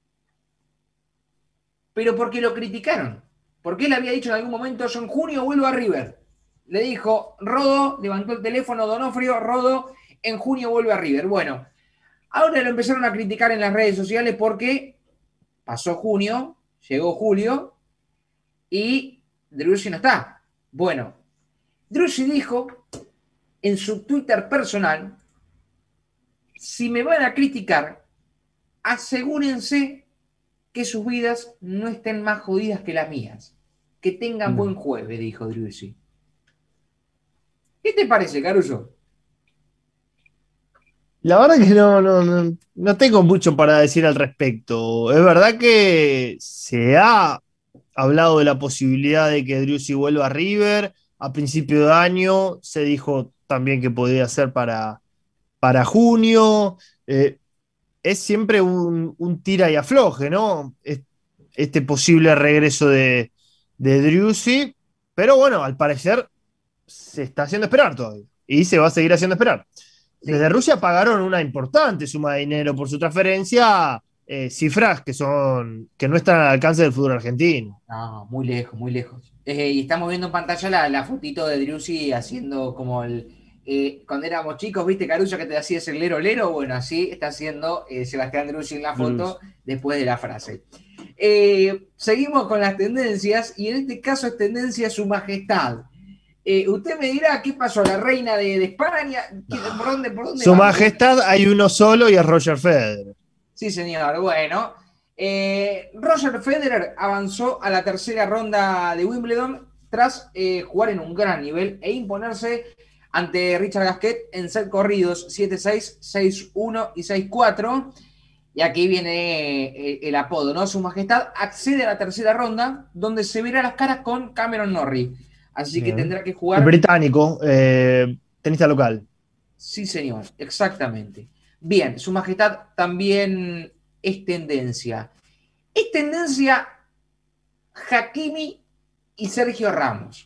pero porque lo criticaron. Porque él había dicho en algún momento, yo en junio vuelvo a River. Le dijo, Rodo, levantó el teléfono Donofrio, Rodo, en junio vuelve a River. Bueno, ahora lo empezaron a criticar en las redes sociales porque pasó junio, llegó julio y Driussi no está. Bueno, Driussi dijo en su Twitter personal, si me van a criticar, asegúrense que sus vidas no estén más jodidas que las mías. Que tengan buen jueves, dijo Driussi. ¿Qué te parece, Caruso? La verdad que no tengo mucho para decir al respecto. Es verdad que se ha hablado de la posibilidad de que Driussi vuelva a River. A principio de año se dijo también que podía ser para junio. Es siempre un tira y afloje, ¿no? Este posible regreso de Driussi. Pero bueno, al parecer se está haciendo esperar todavía. Y se va a seguir haciendo esperar. Desde Rusia pagaron una importante suma de dinero por su transferencia, cifras que no están al alcance del fútbol argentino. No, muy lejos, muy lejos. Y estamos viendo en pantalla la fotito de Driussi haciendo como cuando éramos chicos, ¿viste, Caruso, que te hacías el lero lero? Bueno, así está haciendo Sebastián Driussi en la foto después de la frase. Seguimos con las tendencias y en este caso es tendencia Su Majestad. Usted me dirá qué pasó, la reina de España, ¿por dónde Su va? Majestad hay uno solo y es Roger Federer. Sí, señor. Bueno, Roger Federer avanzó a la tercera ronda de Wimbledon tras jugar en un gran nivel e imponerse ante Richard Gasquet en set corridos 7-6, 6-1 y 6-4. Y aquí viene el apodo, ¿no? Su Majestad accede a la tercera ronda donde se verá las caras con Cameron Norrie. Así que tendrá que jugar. El británico, tenista local. Sí, señor, exactamente. Bien, Su Majestad también es tendencia. Es tendencia Hakimi y Sergio Ramos.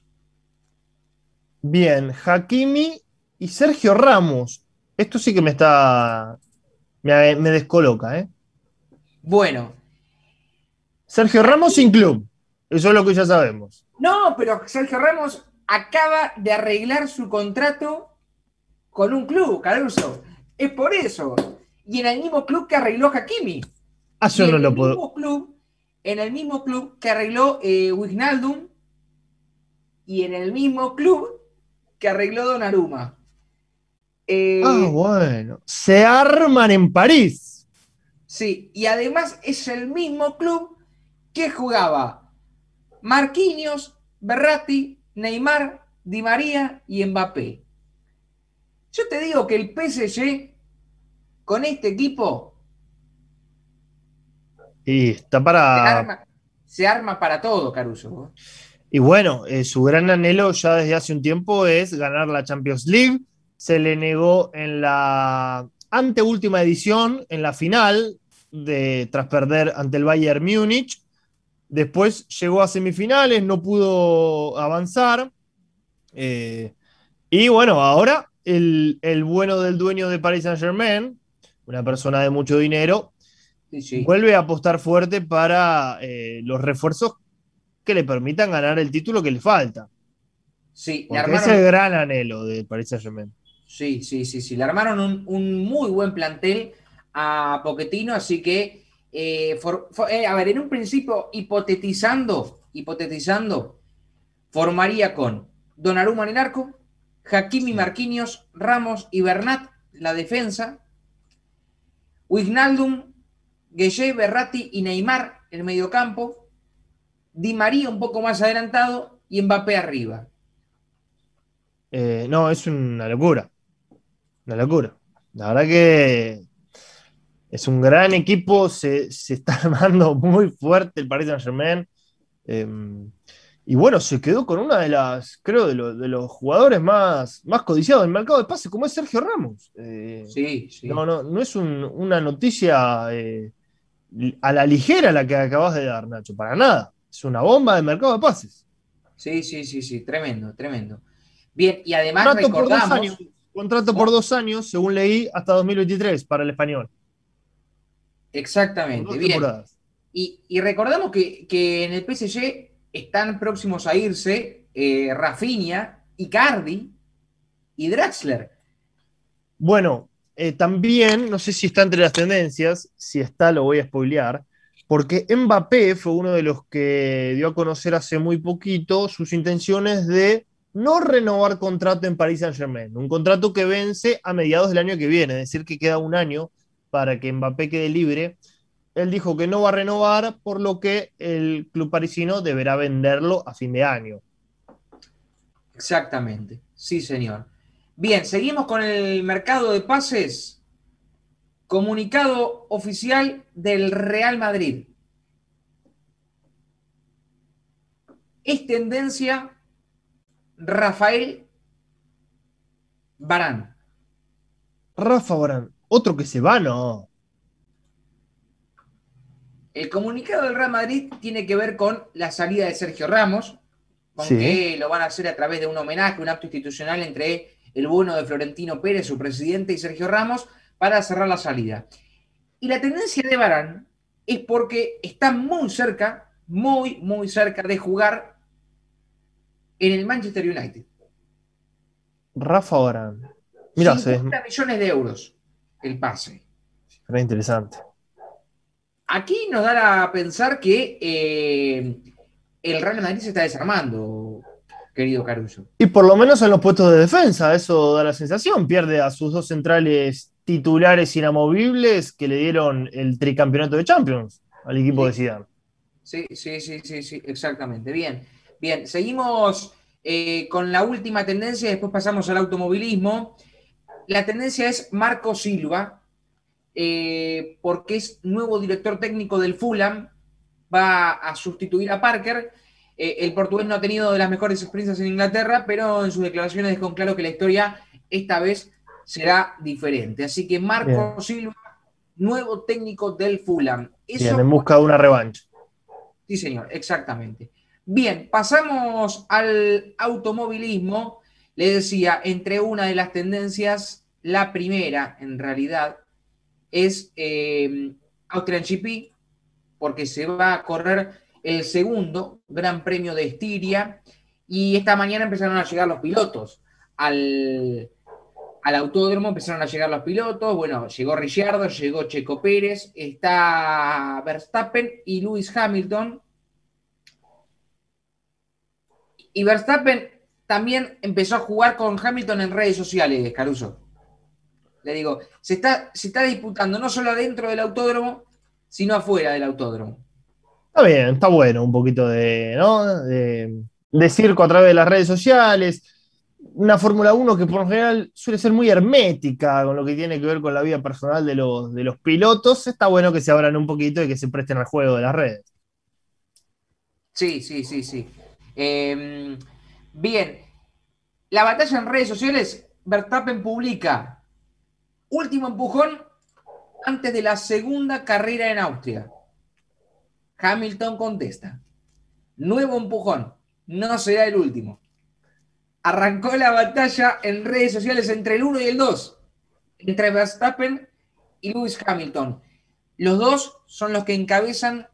Bien, Hakimi y Sergio Ramos. Esto sí que me descoloca, ¿eh? Bueno. Sergio Ramos sin club. Eso es lo que ya sabemos. No, pero Sergio Ramos acaba de arreglar su contrato con un club, Caruso. Es por eso. Y en el mismo club que arregló Hakimi. Yo no lo puedo. En el mismo club que arregló Wijnaldum y en el mismo club que arregló Donnarumma. Bueno. Se arman en París. Sí, y además es el mismo club que jugaba Marquinhos, Verratti, Neymar, Di María y Mbappé. Yo te digo que el PSG con este equipo y está para... Se arma para todo, Caruso. Y bueno, su gran anhelo ya desde hace un tiempo es ganar la Champions League. Se le negó en la anteúltima edición, en la final, tras perder ante el Bayern Múnich. Después llegó a semifinales, no pudo avanzar. Y bueno, ahora el bueno del dueño de Paris Saint-Germain, una persona de mucho dinero, vuelve a apostar fuerte para los refuerzos que le permitan ganar el título que le falta. Sí, porque es el gran anhelo de Paris Saint-Germain. Sí, sí, sí, sí. Le armaron un muy buen plantel a Pochettino, así que, a ver, en un principio, hipotetizando, formaría con Donnarumma en el arco, Hakimi, Marquinhos, Ramos y Bernat la defensa, Wijnaldum, Gueye, Berratti y Neymar en el mediocampo, Di María un poco más adelantado y Mbappé arriba. No, es una locura. Una locura. La verdad que es un gran equipo, se está armando muy fuerte el Paris Saint-Germain. Eh, y bueno, se quedó con una de las, creo, de los jugadores más codiciados del mercado de pases, como es Sergio Ramos. Sí, sí. No es una noticia a la ligera la que acabas de dar, Nacho, para nada. Es una bomba de mercado de pases. Sí, sí, sí, sí, tremendo, tremendo. Bien, y además Contrato por 2 años, según leí, hasta 2023 para el español. Exactamente, bien. Y recordamos que en el PSG están próximos a irse Rafinha, Icardi y Draxler. Bueno, también, no sé si está entre las tendencias, si está lo voy a spoilear, porque Mbappé fue uno de los que dio a conocer hace muy poquito sus intenciones de no renovar contrato en Paris Saint-Germain, un contrato que vence a mediados del año que viene, es decir, que queda un año para que Mbappé quede libre. Él dijo que no va a renovar, por lo que el club parisino deberá venderlo a fin de año. Exactamente, sí, señor. Bien, seguimos con el mercado de pases. Comunicado oficial del Real Madrid. Es tendencia Rafael Varane. Rafa Varane, otro que se va, ¿no? El comunicado del Real Madrid tiene que ver con la salida de Sergio Ramos, Sí. aunque lo van a hacer a través de un homenaje, un acto institucional entre el bueno de Florentino Pérez, su presidente, y Sergio Ramos, para cerrar la salida. Y la tendencia de Varane es porque está muy cerca, muy, muy cerca de jugar en el Manchester United. Rafa Varane. Mirá, 50 millones de euros el pase. era interesante. Aquí nos da a pensar que el Real Madrid se está desarmando, querido Caruso. Y por lo menos en los puestos de defensa, eso da la sensación. Pierde a sus 2 centrales titulares inamovibles que le dieron el tricampeonato de Champions al equipo de Zidane. Sí, exactamente. Bien, bien. Seguimos con la última tendencia y después pasamos al automovilismo. La tendencia es Marco Silva, porque es nuevo director técnico del Fulham, va a sustituir a Parker. El portugués no ha tenido de las mejores experiencias en Inglaterra, pero en sus declaraciones dejó claro que la historia esta vez será diferente. Así que Marco Silva, nuevo técnico del Fulham. Bien, en busca de una revancha. Sí, señor, exactamente. Bien, pasamos al automovilismo. Le decía, entre una de las tendencias, la primera, en realidad, es Austrian GP, porque se va a correr el segundo Gran Premio de Estiria, y esta mañana empezaron a llegar los pilotos al autódromo, empezaron a llegar los pilotos. Bueno, llegó Ricciardo, llegó Checo Pérez, está Verstappen y Lewis Hamilton. Y Verstappen también empezó a jugar con Hamilton en redes sociales, Caruso. Le digo, se está disputando no solo dentro del autódromo, sino afuera del autódromo. Está bien, está bueno un poquito de circo a través de las redes sociales. Una Fórmula 1 que por lo general suele ser muy hermética con lo que tiene que ver con la vida personal de los pilotos. Está bueno que se abran un poquito y que se presten al juego de las redes. Sí. Bien, la batalla en redes sociales, Verstappen publica último empujón antes de la segunda carrera en Austria. Hamilton contesta, nuevo empujón, no será el último. Arrancó la batalla en redes sociales entre el 1 y el 2, entre Verstappen y Lewis Hamilton. Los dos son los que encabezan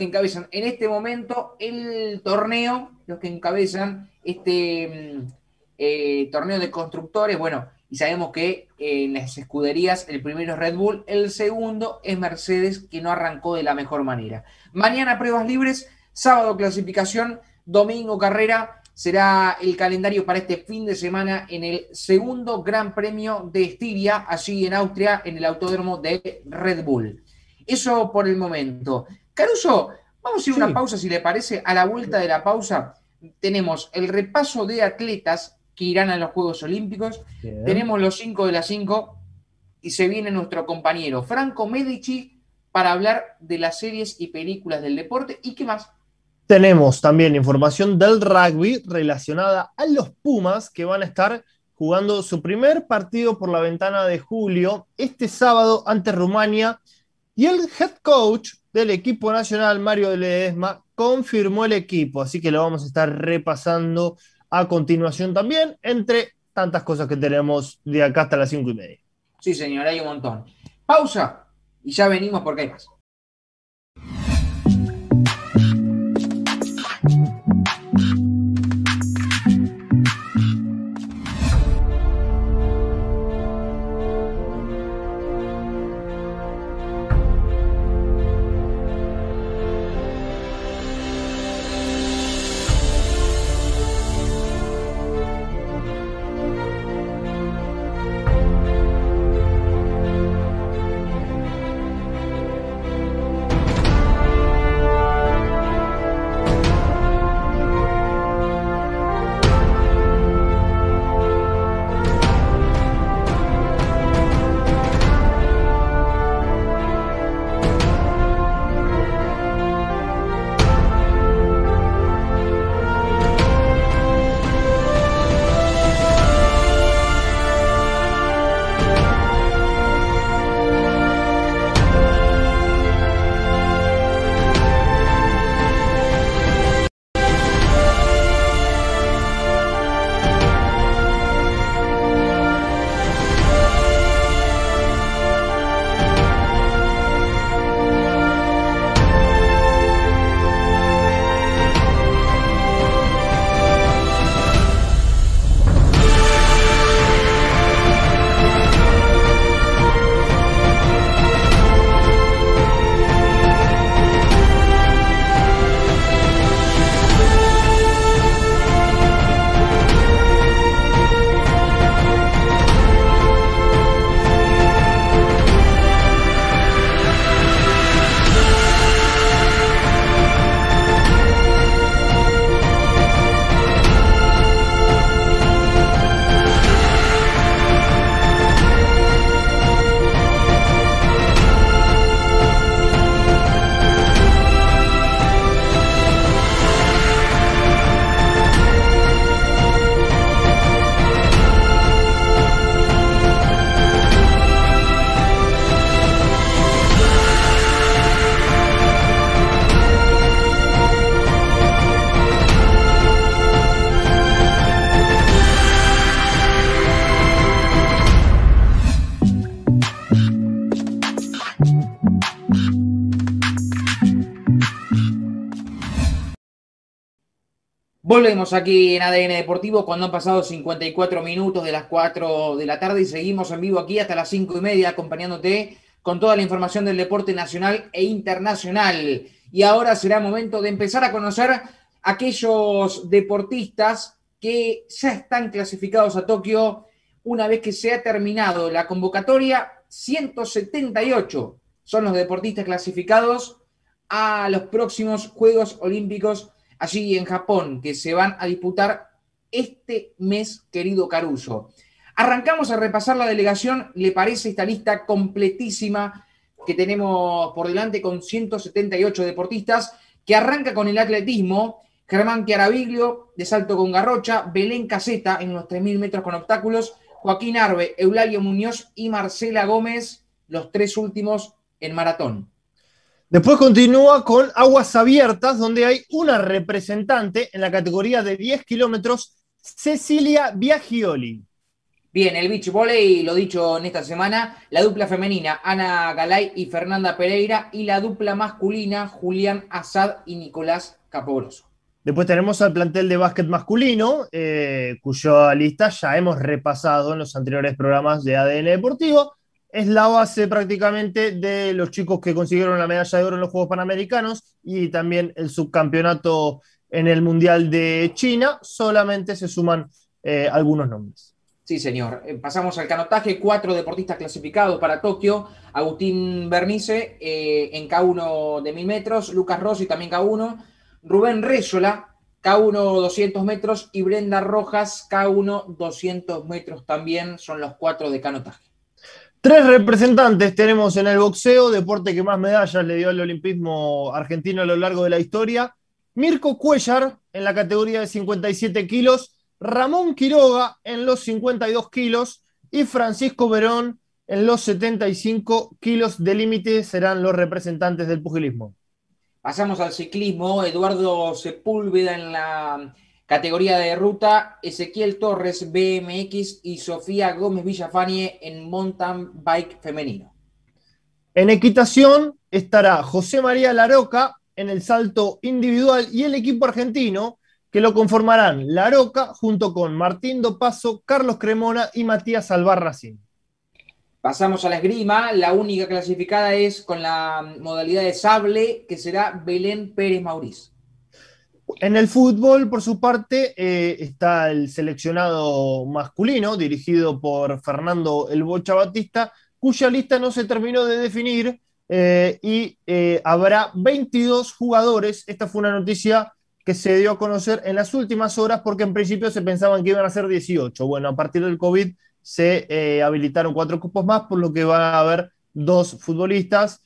en este momento el torneo, los que encabezan torneo de constructores, bueno, y sabemos que en las escuderías el primero es Red Bull, el segundo es Mercedes, que no arrancó de la mejor manera. Mañana pruebas libres, sábado clasificación, domingo carrera, será el calendario para este fin de semana en el segundo Gran Premio de Estiria, allí en Austria, en el autódromo de Red Bull. Eso por el momento. Caruso, vamos a ir a una pausa, si le parece. A la vuelta de la pausa tenemos el repaso de atletas que irán a los Juegos Olímpicos. Bien. Tenemos los 5 de las 5 y se viene nuestro compañero Franco Medici para hablar de las series y películas del deporte. ¿Y qué más? Tenemos también información del rugby relacionada a los Pumas, que van a estar jugando su primer partido por la ventana de julio este sábado ante Rumania, y el head coach del equipo nacional, Mario Ledesma, confirmó el equipo, así que lo vamos a estar repasando a continuación también, entre tantas cosas que tenemos de acá hasta las 5:30. Sí, señor, hay un montón. Pausa y ya venimos porque hay más. Volvemos aquí en ADN Deportivo cuando han pasado 54 minutos de las 4 de la tarde y seguimos en vivo aquí hasta las 5:30 acompañándote con toda la información del deporte nacional e internacional. Y ahora será momento de empezar a conocer a aquellos deportistas que ya están clasificados a Tokio una vez que se ha terminado la convocatoria. 178 son los deportistas clasificados a los próximos Juegos Olímpicos allí en Japón, que se van a disputar este mes, querido Caruso. Arrancamos a repasar la delegación. ¿Le parece esta lista completísima que tenemos por delante con 178 deportistas? Que arranca con el atletismo. Germán Chiaraviglio, de salto con garrocha. Belén Caseta, en los 3.000 metros con obstáculos. Joaquín Arbe, Eulalio Muñoz y Marcela Gómez, los tres últimos en maratón. Después continúa con aguas abiertas, donde hay una representante en la categoría de 10 kilómetros, Cecilia Biagioli. Bien, el beach volley, lo dicho en esta semana, la dupla femenina, Ana Galay y Fernanda Pereira, y la dupla masculina, Julián Asad y Nicolás Caporoso. Después tenemos al plantel de básquet masculino, cuya lista ya hemos repasado en los anteriores programas de ADN Deportivo. Es la base prácticamente de los chicos que consiguieron la medalla de oro en los Juegos Panamericanos y también el subcampeonato en el Mundial de China. Solamente se suman algunos nombres. Sí, señor. Pasamos al canotaje. 4 deportistas clasificados para Tokio. Agustín Bernice en K1 de 1000 metros. Lucas Rossi también K1. Rubén Rézola, K1 200 metros. Y Brenda Rojas, K1 200 metros también. Son los 4 de canotaje. 3 representantes tenemos en el boxeo, deporte que más medallas le dio al olimpismo argentino a lo largo de la historia. Mirko Cuellar en la categoría de 57 kilos, Ramón Quiroga en los 52 kilos y Francisco Verón en los 75 kilos de límite serán los representantes del pugilismo. Pasamos al ciclismo. Eduardo Sepúlveda en la categoría de ruta, Ezequiel Torres BMX y Sofía Gómez Villafañe en mountain bike femenino. En equitación estará José María Laroca en el salto individual y el equipo argentino que lo conformarán Laroca junto con Martín Dopazo, Carlos Cremona y Matías Albarracín. Pasamos a la esgrima. La única clasificada es con la modalidad de sable, que será Belén Pérez Mauriz. En el fútbol, por su parte, está el seleccionado masculino, dirigido por Fernando El Bocha Batista, cuya lista no se terminó de definir y habrá 22 jugadores. Esta fue una noticia que se dio a conocer en las últimas horas porque en principio se pensaban que iban a ser 18. Bueno, a partir del COVID se habilitaron 4 cupos más, por lo que van a haber 2 futbolistas.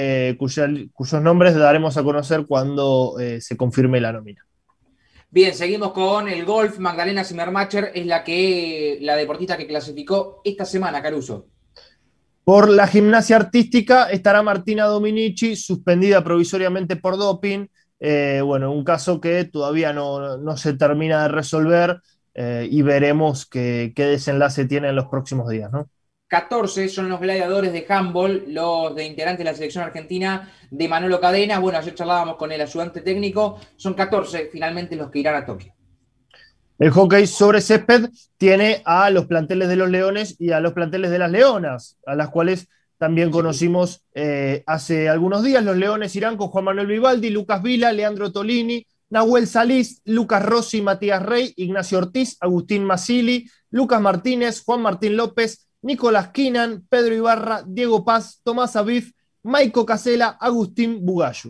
Cuyos nombres daremos a conocer cuando se confirme la nómina. Bien, seguimos con el golf. Magdalena Zimmermacher es la deportista que clasificó esta semana, Caruso. Por la gimnasia artística estará Martina Dominici, suspendida provisoriamente por doping. Bueno, un caso que todavía no se termina de resolver y veremos qué desenlace tiene en los próximos días, ¿no? 14 son los gladiadores de handball, los de integrantes de la selección argentina de Manolo Cadenas. Bueno, ayer charlábamos con el ayudante técnico. Son 14 finalmente los que irán a Tokio. El hockey sobre césped tiene a los planteles de los Leones y a los planteles de las Leonas, a las cuales también conocimos hace algunos días. Los Leones irán con Juan Manuel Vivaldi, Lucas Vila, Leandro Tolini, Nahuel Salís, Lucas Rossi, Matías Rey, Ignacio Ortiz, Agustín Masili, Lucas Martínez, Juan Martín López, Nicolás Quinan, Pedro Ibarra, Diego Paz, Tomás Avif, Maico Casela, Agustín Bugallo.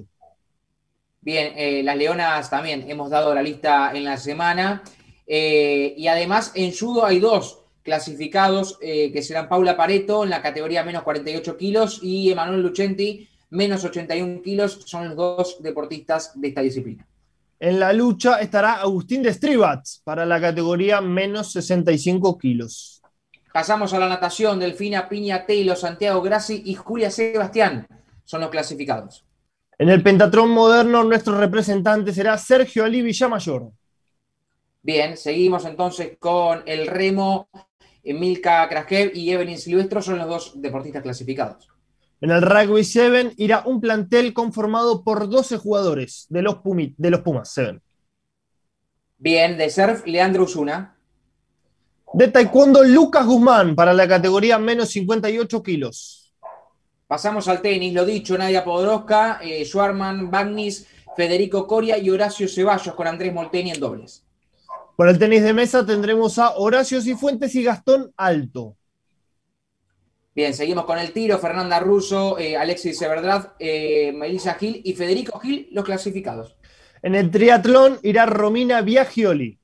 Bien, las Leonas también hemos dado la lista en la semana. Y además en judo hay 2 clasificados que serán Paula Pareto en la categoría menos 48 kilos y Emanuel Lucenti menos 81 kilos. Son los 2 deportistas de esta disciplina. En la lucha estará Agustín de Stribats para la categoría menos 65 kilos. Pasamos a la natación. Delfina Piña Telo, Santiago Grassi y Julia Sebastián son los clasificados. En el pentatlón moderno, nuestro representante será Sergio Ali Villamayor. Bien, seguimos entonces con el remo. Milka Kraskev y Evelyn Silvestro son los 2 deportistas clasificados. En el rugby 7 irá un plantel conformado por 12 jugadores de los Pumas 7. Bien, de surf, Leandro Usuna. De taekwondo, Lucas Guzmán para la categoría menos 58 kilos. Pasamos al tenis, lo dicho, Nadia Podoroska, Schwarman Bagnis, Federico Coria y Horacio Ceballos con Andrés Molteni en dobles. Por el tenis de mesa tendremos a Horacio Cifuentes y Gastón Alto. Bien, seguimos con el tiro, Fernanda Russo, Alexis Severdrat, Melissa Gil y Federico Gil, los clasificados. En el triatlón irá Romina Biagioli.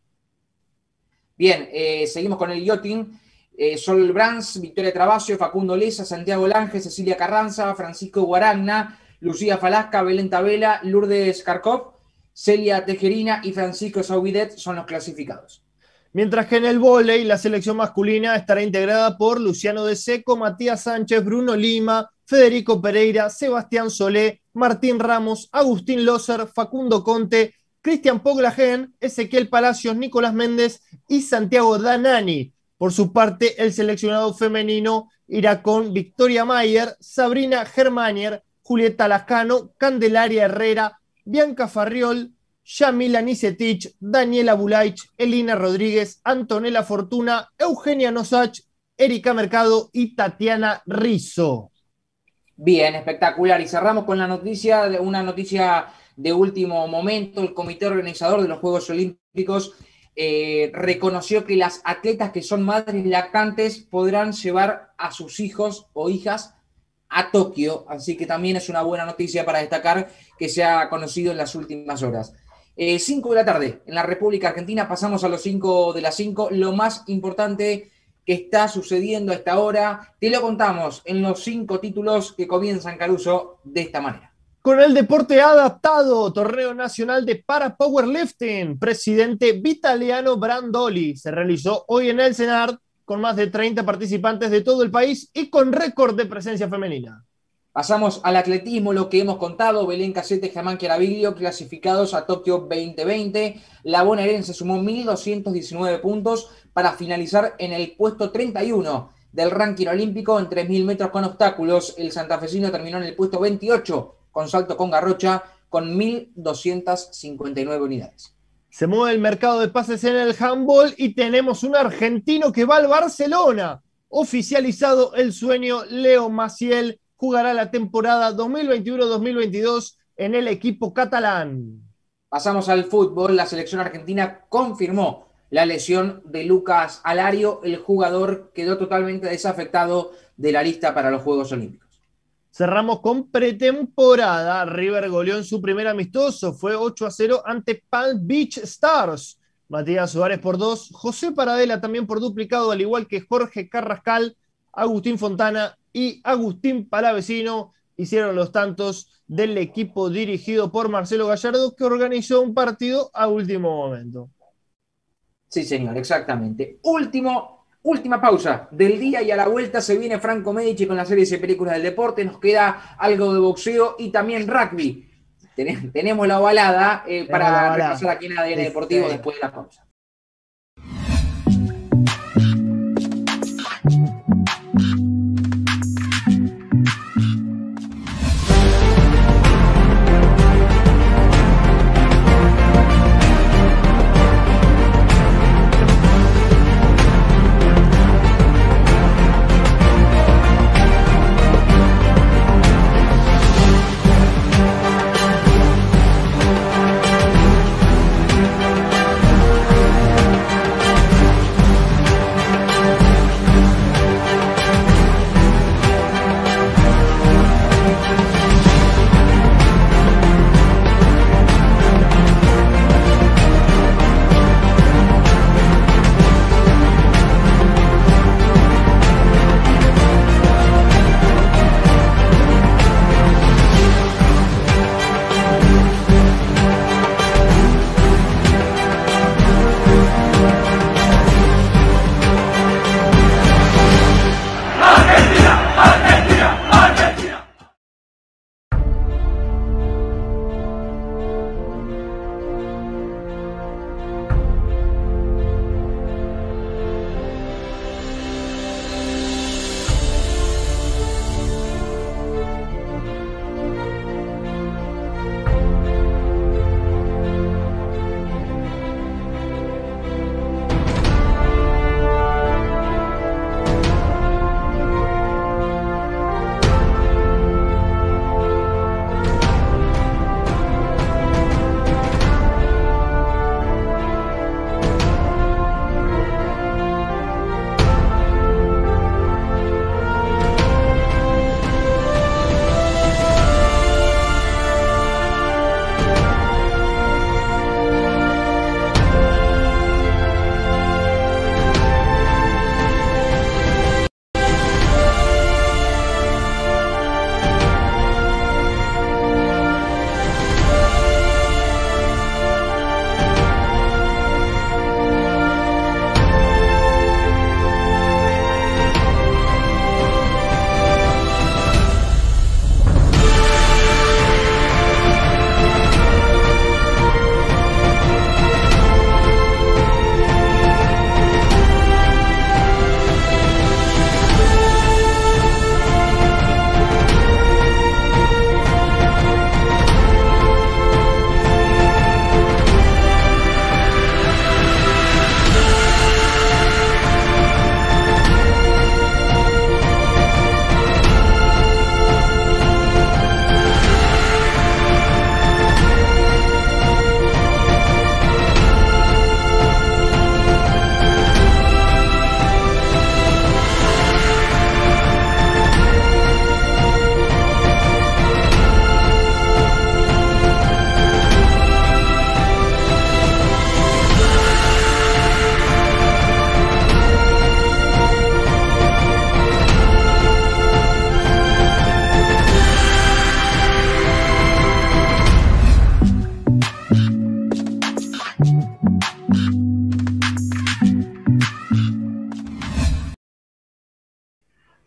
Bien, seguimos con el yachting. Sol Brands, Victoria Travasio, Facundo Leza, Santiago Lange, Cecilia Carranza, Francisco Guaragna, Lucía Falasca, Belén Tabela, Lourdes Karkov, Celia Tejerina y Francisco Saubidet son los clasificados. Mientras que en el vóley la selección masculina estará integrada por Luciano De Seco, Matías Sánchez, Bruno Lima, Federico Pereira, Sebastián Solé, Martín Ramos, Agustín Loser, Facundo Conte, Cristian Poglagen, Ezequiel Palacios, Nicolás Méndez y Santiago Danani. Por su parte, el seleccionado femenino irá con Victoria Mayer, Sabrina Germanier, Julieta Lascano, Candelaria Herrera, Bianca Farriol, Yamila Nicetic, Daniela Bulaich, Elina Rodríguez, Antonella Fortuna, Eugenia Nosach, Erika Mercado y Tatiana Rizzo. Bien, espectacular. Y cerramos con una noticia de último momento. El comité organizador de los Juegos Olímpicos reconoció que las atletas que son madres lactantes podrán llevar a sus hijos o hijas a Tokio, así que también es una buena noticia para destacar que se ha conocido en las últimas horas. 5 de la tarde en la República Argentina, pasamos a los 5 de las 5, lo más importante que está sucediendo a esta hora, te lo contamos en los 5 títulos que comienzan, Caruso, de esta manera. Con el deporte adaptado, Torneo Nacional de Para Powerlifting, presidente Vitaliano Brandoli, se realizó hoy en el CENART con más de 30 participantes de todo el país y con récord de presencia femenina. Pasamos al atletismo, lo que hemos contado, Belén Casete, Germán Chiaraviglio, clasificados a Tokio 2020. La bonaerense sumó 1.219 puntos para finalizar en el puesto 31 del ranking olímpico en 3.000 metros con obstáculos. El santafesino terminó en el puesto 28 con salto con garrocha con 1.259 unidades. Se mueve el mercado de pases en el handball y tenemos un argentino que va al Barcelona. Oficializado el sueño, Leo Maciel jugará la temporada 2021-2022 en el equipo catalán. Pasamos al fútbol. La selección argentina confirmó la lesión de Lucas Alario. El jugador quedó totalmente desafectado de la lista para los Juegos Olímpicos. Cerramos con pretemporada. River goleó en su primer amistoso. Fue 8-0 ante Palm Beach Stars. Matías Suárez por 2. José Paradela también por duplicado, al igual que Jorge Carrascal, Agustín Fontana y Agustín Palavecino hicieron los tantos del equipo dirigido por Marcelo Gallardo, que organizó un partido a último momento. Sí, señor, exactamente. Última pausa del día y a la vuelta se viene Franco Medici con la serie de películas del deporte. Nos queda algo de boxeo y también rugby. Tenemos la ovalada para repasar aquí en ADN Deportivo después de la pausa.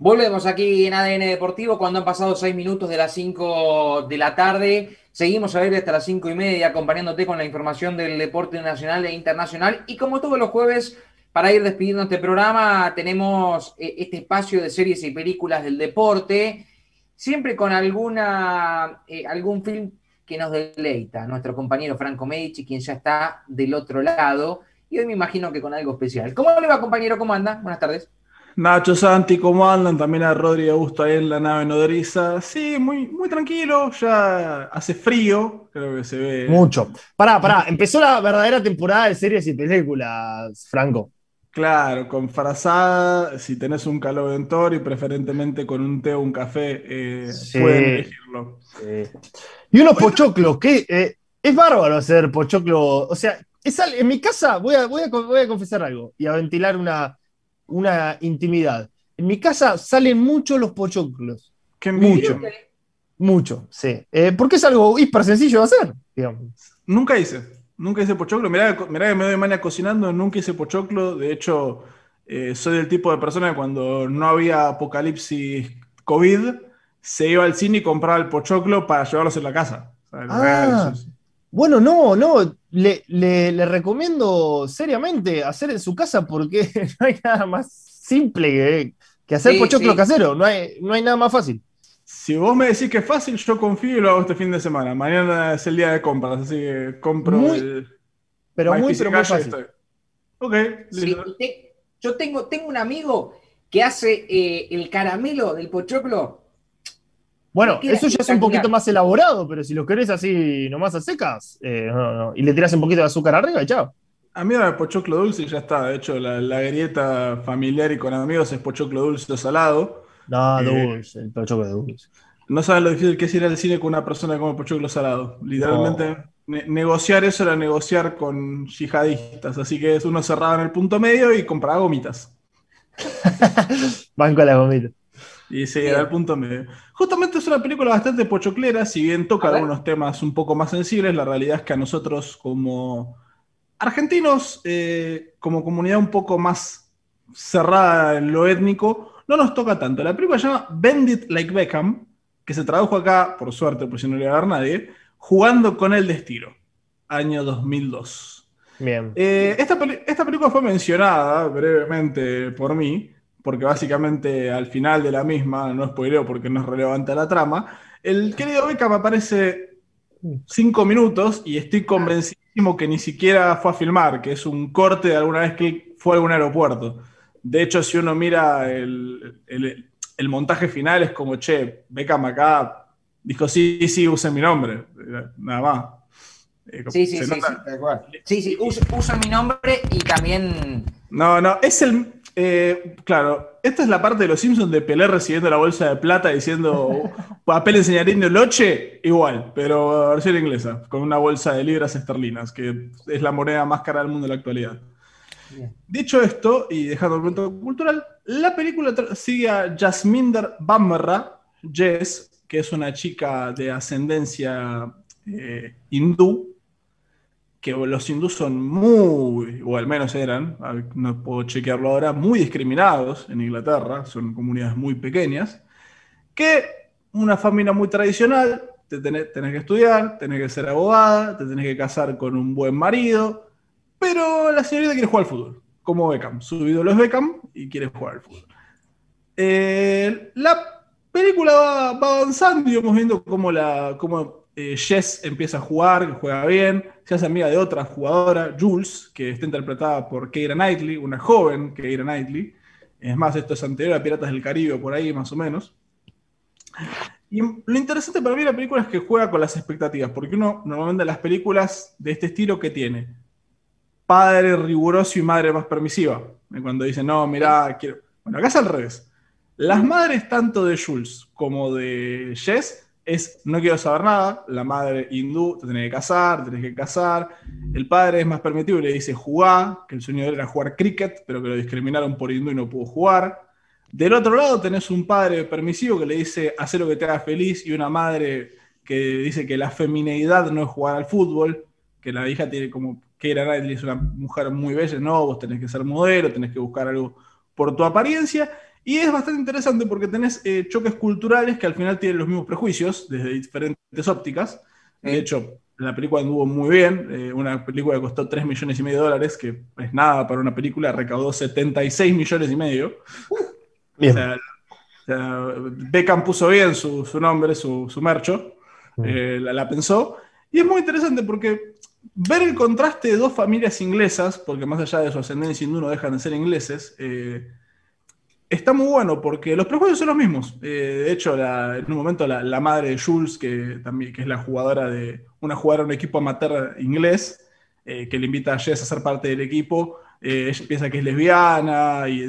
Volvemos aquí en ADN Deportivo cuando han pasado 6 minutos de las 5 de la tarde. Seguimos a ver hasta las 5:30 acompañándote con la información del deporte nacional e internacional. Y como todos los jueves, para ir despidiendo este programa, tenemos este espacio de series y películas del deporte, siempre con algún film que nos deleita. Nuestro compañero Franco Medici, quien ya está del otro lado, y hoy me imagino que con algo especial. ¿Cómo le va, compañero? ¿Cómo anda? Buenas tardes. Nacho, Santi, ¿cómo andan? También a Rodri Augusto ahí en la nave nodriza. Sí, muy, muy tranquilo, ya hace frío, creo que se ve. Mucho. Pará, empezó la verdadera temporada de series y películas, Franco. Claro, con frazada, si tenés un caloventor y preferentemente con un té o un café, Sí. pueden elegirlo. Sí. Y unos pochoclos, que es bárbaro hacer pochoclo. O sea, en mi casa, voy a confesar algo y a ventilar una intimidad. En mi casa salen mucho los pochoclos. Qué envidia. Mucho, sí. Porque es algo hiper sencillo de hacer, digamos. Nunca hice pochoclo. Mirá que me doy maña cocinando, nunca hice pochoclo. De hecho, soy del tipo de persona que cuando no había apocalipsis COVID, se iba al cine y compraba el pochoclo para llevarlos en la casa. Bueno, no. Le recomiendo seriamente hacer en su casa porque no hay nada más simple que hacer pochoclo casero. No hay nada más fácil. Si vos me decís que es fácil, yo confío y lo hago este fin de semana. Mañana es el día de compras, así que compro pero muy fácil. Ok, listo. Sí, yo tengo un amigo que hace el caramelo del pochoclo. Bueno, eso ya es un poquito más elaborado, pero si lo querés así nomás a secas, y le tirás un poquito de azúcar arriba y chao. A mí era pochoclo dulce y ya está. De hecho, la grieta familiar y con amigos es pochoclo dulce o salado. No, dulce, el pochoclo dulce. No saben lo difícil que es ir al cine con una persona que come pochoclo salado. Literalmente, negociar eso era negociar con yihadistas. Así que uno cerraba en el punto medio y compraba gomitas. Van con las gomitas. Y sí, era el punto medio. Justamente es una película bastante pochoclera, si bien toca algunos temas un poco más sensibles, la realidad es que a nosotros como argentinos, como comunidad un poco más cerrada en lo étnico, no nos toca tanto. La película se llama Bend It Like Beckham, que se tradujo acá, por suerte, pues si no le iba a ver nadie, Jugando con el Destino, año 2002. Bien. Esta película fue mencionada brevemente por mí, porque básicamente al final de la misma, no spoileo porque no es relevante a la trama, el querido Beckham aparece 5 minutos y estoy convencidísimo que ni siquiera fue a filmar, que es un corte de alguna vez que fue a algún aeropuerto. De hecho, si uno mira el montaje final, es como, che, Beckham acá dijo, sí, usen mi nombre, nada más. Sí, tal cual. Sí, usa mi nombre y también... No, es el... claro, esta es la parte de los Simpsons de Pelé recibiendo la bolsa de plata diciendo papel enseñarín loche, igual, pero versión inglesa, con una bolsa de libras esterlinas, que es la moneda más cara del mundo en la actualidad. Bien. Dicho esto, y dejando el momento cultural, la película sigue a Jasminder Bamra, Jess, que es una chica de ascendencia hindú, que los hindús son muy, o al menos eran, no puedo chequearlo ahora, muy discriminados en Inglaterra, son comunidades muy pequeñas, que una familia muy tradicional, tenés que estudiar, tenés que ser abogada, te tenés que casar con un buen marido, pero la señorita quiere jugar al fútbol, como Beckham, su ídolo es Beckham y quiere jugar al fútbol. La película va avanzando y vamos viendo cómo Jess empieza a jugar, que juega bien, se hace amiga de otra jugadora, Jules, que está interpretada por Keira Knightley, una joven Keira Knightley. Es más, esto es anterior a Piratas del Caribe, por ahí más o menos. Y lo interesante para mí de la película es que juega con las expectativas, porque uno normalmente las películas de este estilo que tiene padre riguroso y madre más permisiva. Cuando dicen, no, mirá, quiero... Bueno, acá es al revés. Las madres tanto de Jules como de Jess es, no quiero saber nada, la madre hindú, te tenés que casar, el padre es más permitivo y le dice jugá, que el sueño de él era jugar cricket, pero que lo discriminaron por hindú y no pudo jugar. Del otro lado tenés un padre permisivo que le dice haz lo que te haga feliz, y una madre que dice que la femineidad no es jugar al fútbol, que la hija tiene como, Keira Knightley es una mujer muy bella, no, vos tenés que ser modelo, tenés que buscar algo por tu apariencia. Y es bastante interesante porque tenés choques culturales que al final tienen los mismos prejuicios desde diferentes ópticas. De hecho, la película anduvo muy bien. Una película que costó $3,5 millones, que es nada para una película, recaudó $76,5 millones. Bien. O sea, Beckham puso bien su nombre, su mercho, la pensó. Y es muy interesante porque ver el contraste de dos familias inglesas, porque más allá de su ascendencia hindú no dejan de ser ingleses, está muy bueno porque los prejuicios son los mismos. De hecho, en un momento la madre de Jules, que es la una jugadora de un equipo amateur inglés, que le invita a Jess a ser parte del equipo, ella piensa que es lesbiana, y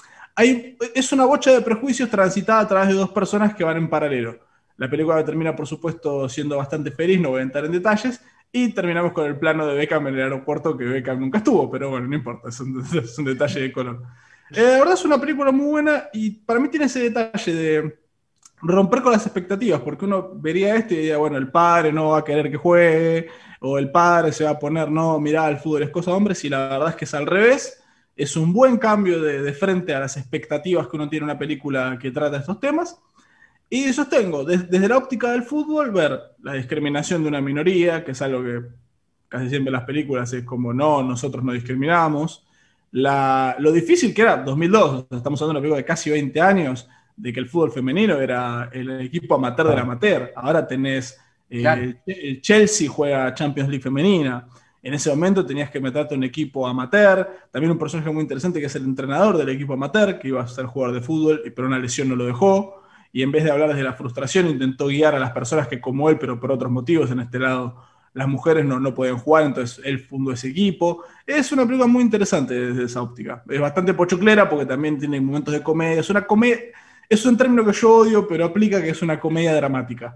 es una bocha de prejuicios transitada a través de dos personas que van en paralelo. La película termina, por supuesto, siendo bastante feliz, no voy a entrar en detalles, y terminamos con el plano de Beckham en el aeropuerto, que Beckham nunca estuvo, pero bueno, no importa, es un detalle de color. La verdad es una película muy buena y para mí tiene ese detalle de romper con las expectativas, porque uno vería esto y diría, bueno, el padre no va a querer que juegue, o el padre se va a poner, no, mirá, el fútbol es cosa de hombres, y la verdad es que es al revés. Es un buen cambio de frente a las expectativas que uno tiene en una película que trata estos temas. Y sostengo, desde la óptica del fútbol, ver la discriminación de una minoría, que es algo que casi siempre en las películas es como, no, nosotros no discriminamos. Lo difícil que era 2002, estamos hablando de una película de casi 20 años, de que el fútbol femenino era el equipo amateur del amateur. Ahora tenés, el Chelsea juega Champions League femenina. En ese momento tenías que meterte un equipo amateur. También un personaje muy interesante que es el entrenador del equipo amateur, que iba a ser jugador de fútbol, pero una lesión no lo dejó. Y en vez de hablar desde la frustración, intentó guiar a las personas que, como él, pero por otros motivos, en este lado, las mujeres no pueden jugar, entonces él fundó ese equipo. Es una película muy interesante desde esa óptica. Es bastante pochoclera porque también tiene momentos de comedia. Es un término que yo odio, pero aplica que es una comedia dramática.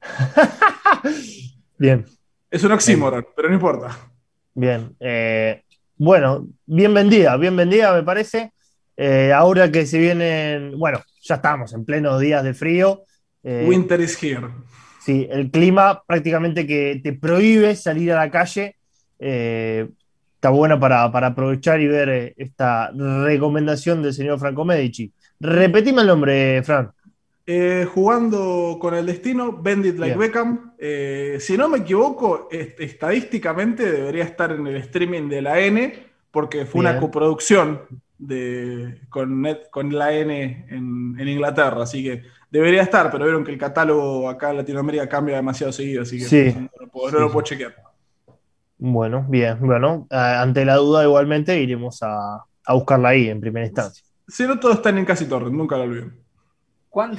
Bien. Es un oxímoron, pero no importa. Bien. Bueno, bienvenida me parece. Ahora que se vienen, bueno, ya estamos en plenos días de frío. Winter is here. Sí, el clima prácticamente que te prohíbe salir a la calle. Está bueno para aprovechar y ver esta recomendación del señor Franco Medici. Repetime el nombre, Fran. Jugando con el destino, Bend It Like Beckham. Si no me equivoco, estadísticamente debería estar en el streaming de la N, porque fue una coproducción con la N en Inglaterra, así que debería estar, pero vieron que el catálogo acá en Latinoamérica cambia demasiado seguido, así que no lo puedo chequear. Bueno, bien, bueno, ante la duda igualmente iremos a buscarla ahí en primera instancia. Si no, todo está en Casi Torrent, nunca lo olviden. ¿Cuánto?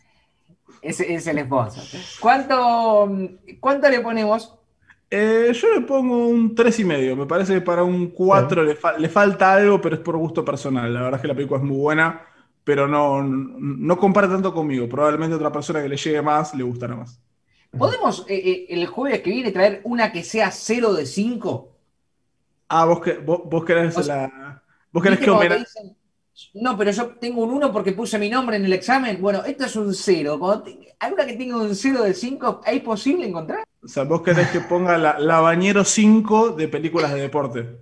Es el esposo. ¿Cuánto le ponemos? Yo le pongo un 3,5. Me parece que para un 4 le falta algo, pero es por gusto personal. La verdad es que la película es muy buena, pero no compara tanto conmigo. Probablemente a otra persona que le llegue más le gustará más. ¿Podemos el jueves que viene traer una que sea 0 de 5? Ah, vos querés vos querés que no, pero yo tengo un 1 porque puse mi nombre en el examen. Bueno, esto es un 0. ¿Alguna que tenga un 0 de 5 es posible encontrar? O sea, vos querés que ponga la Bañero 5 de películas de deporte.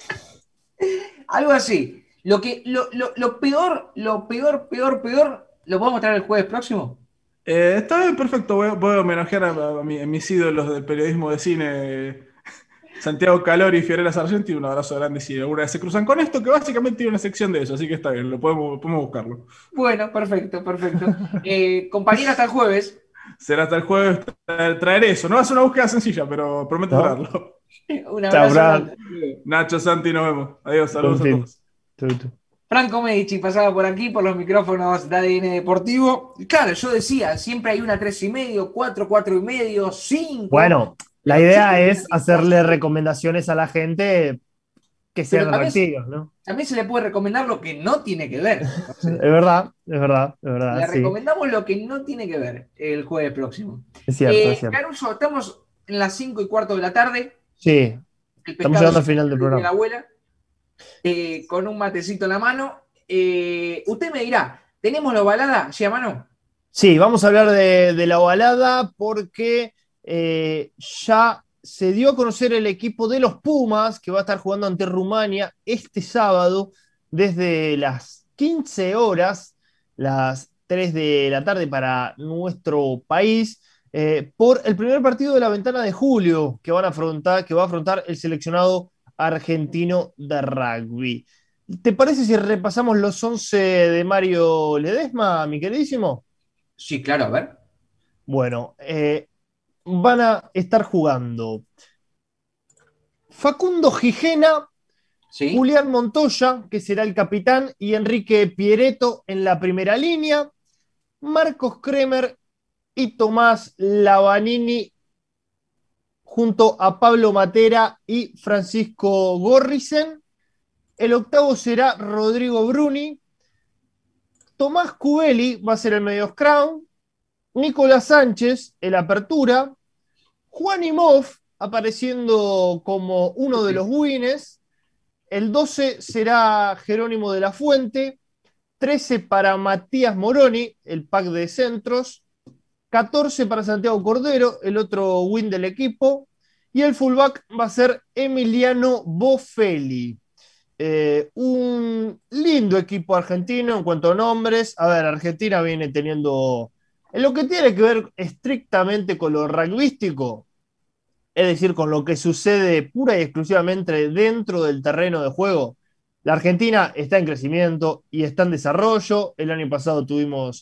Algo así. Lo peor, lo podemos traer el jueves próximo. Está bien, perfecto. Voy a homenajear a mis ídolos del periodismo de cine, Santiago Calori y Fiorella Sargenti. Un abrazo grande si alguna vez se cruzan con esto, que básicamente tiene una sección de eso, así que está bien, podemos buscarlo. Bueno, perfecto. Compañera, hasta el jueves. Será hasta el jueves traer eso. No va a ser una búsqueda sencilla, pero prometo traerlo. Un abrazo. Nacho, Santi, nos vemos. Adiós, saludos a todos. Franco Medici pasaba por aquí, por los micrófonos de ADN Deportivo. Claro, yo decía, siempre hay una 3,5, 4, 4,5, 5. Bueno, la idea es hacerle recomendaciones a la gente que sean atractivas, ¿no? También se le puede recomendar lo que no tiene que ver. Es verdad. Le recomendamos lo que no tiene que ver el jueves próximo. Es cierto. Caruso, estamos en las 5:15 de la tarde. Sí, estamos llegando al final del programa. De la abuela, con un matecito en la mano. Usted me dirá, ¿tenemos la ovalada, Giamano? Sí, vamos a hablar de la ovalada porque ya se dio a conocer el equipo de los Pumas que va a estar jugando ante Rumania este sábado desde las 15 horas, las 3 de la tarde para nuestro país, por el primer partido de la ventana de julio que va a afrontar el seleccionado argentino de rugby. ¿Te parece si repasamos los 11 de Mario Ledesma, mi queridísimo? Sí, claro, a ver. Bueno, van a estar jugando Facundo Gijena, ¿Sí? Julián Montoya, que será el capitán, y Enrique Pieretto en la primera línea, Marcos Kremer y Tomás Lavanini junto a Pablo Matera y Francisco Gorrisen. El octavo será Rodrigo Bruni. Tomás Cubeli va a ser el medio scrum. Nicolás Sánchez, el apertura. Juan Imhoff apareciendo como uno de los wines. El 12 será Jerónimo de la Fuente. 13 para Matías Moroni, el pack de centros. 14 para Santiago Cordero, el otro win del equipo. Y el fullback va a ser Emiliano Bofelli. Un lindo equipo argentino en cuanto a nombres. A ver, Argentina viene teniendo, en lo que tiene que ver estrictamente con lo rugbyístico, es decir, con lo que sucede pura y exclusivamente dentro del terreno de juego, la Argentina está en crecimiento y está en desarrollo. El año pasado tuvimos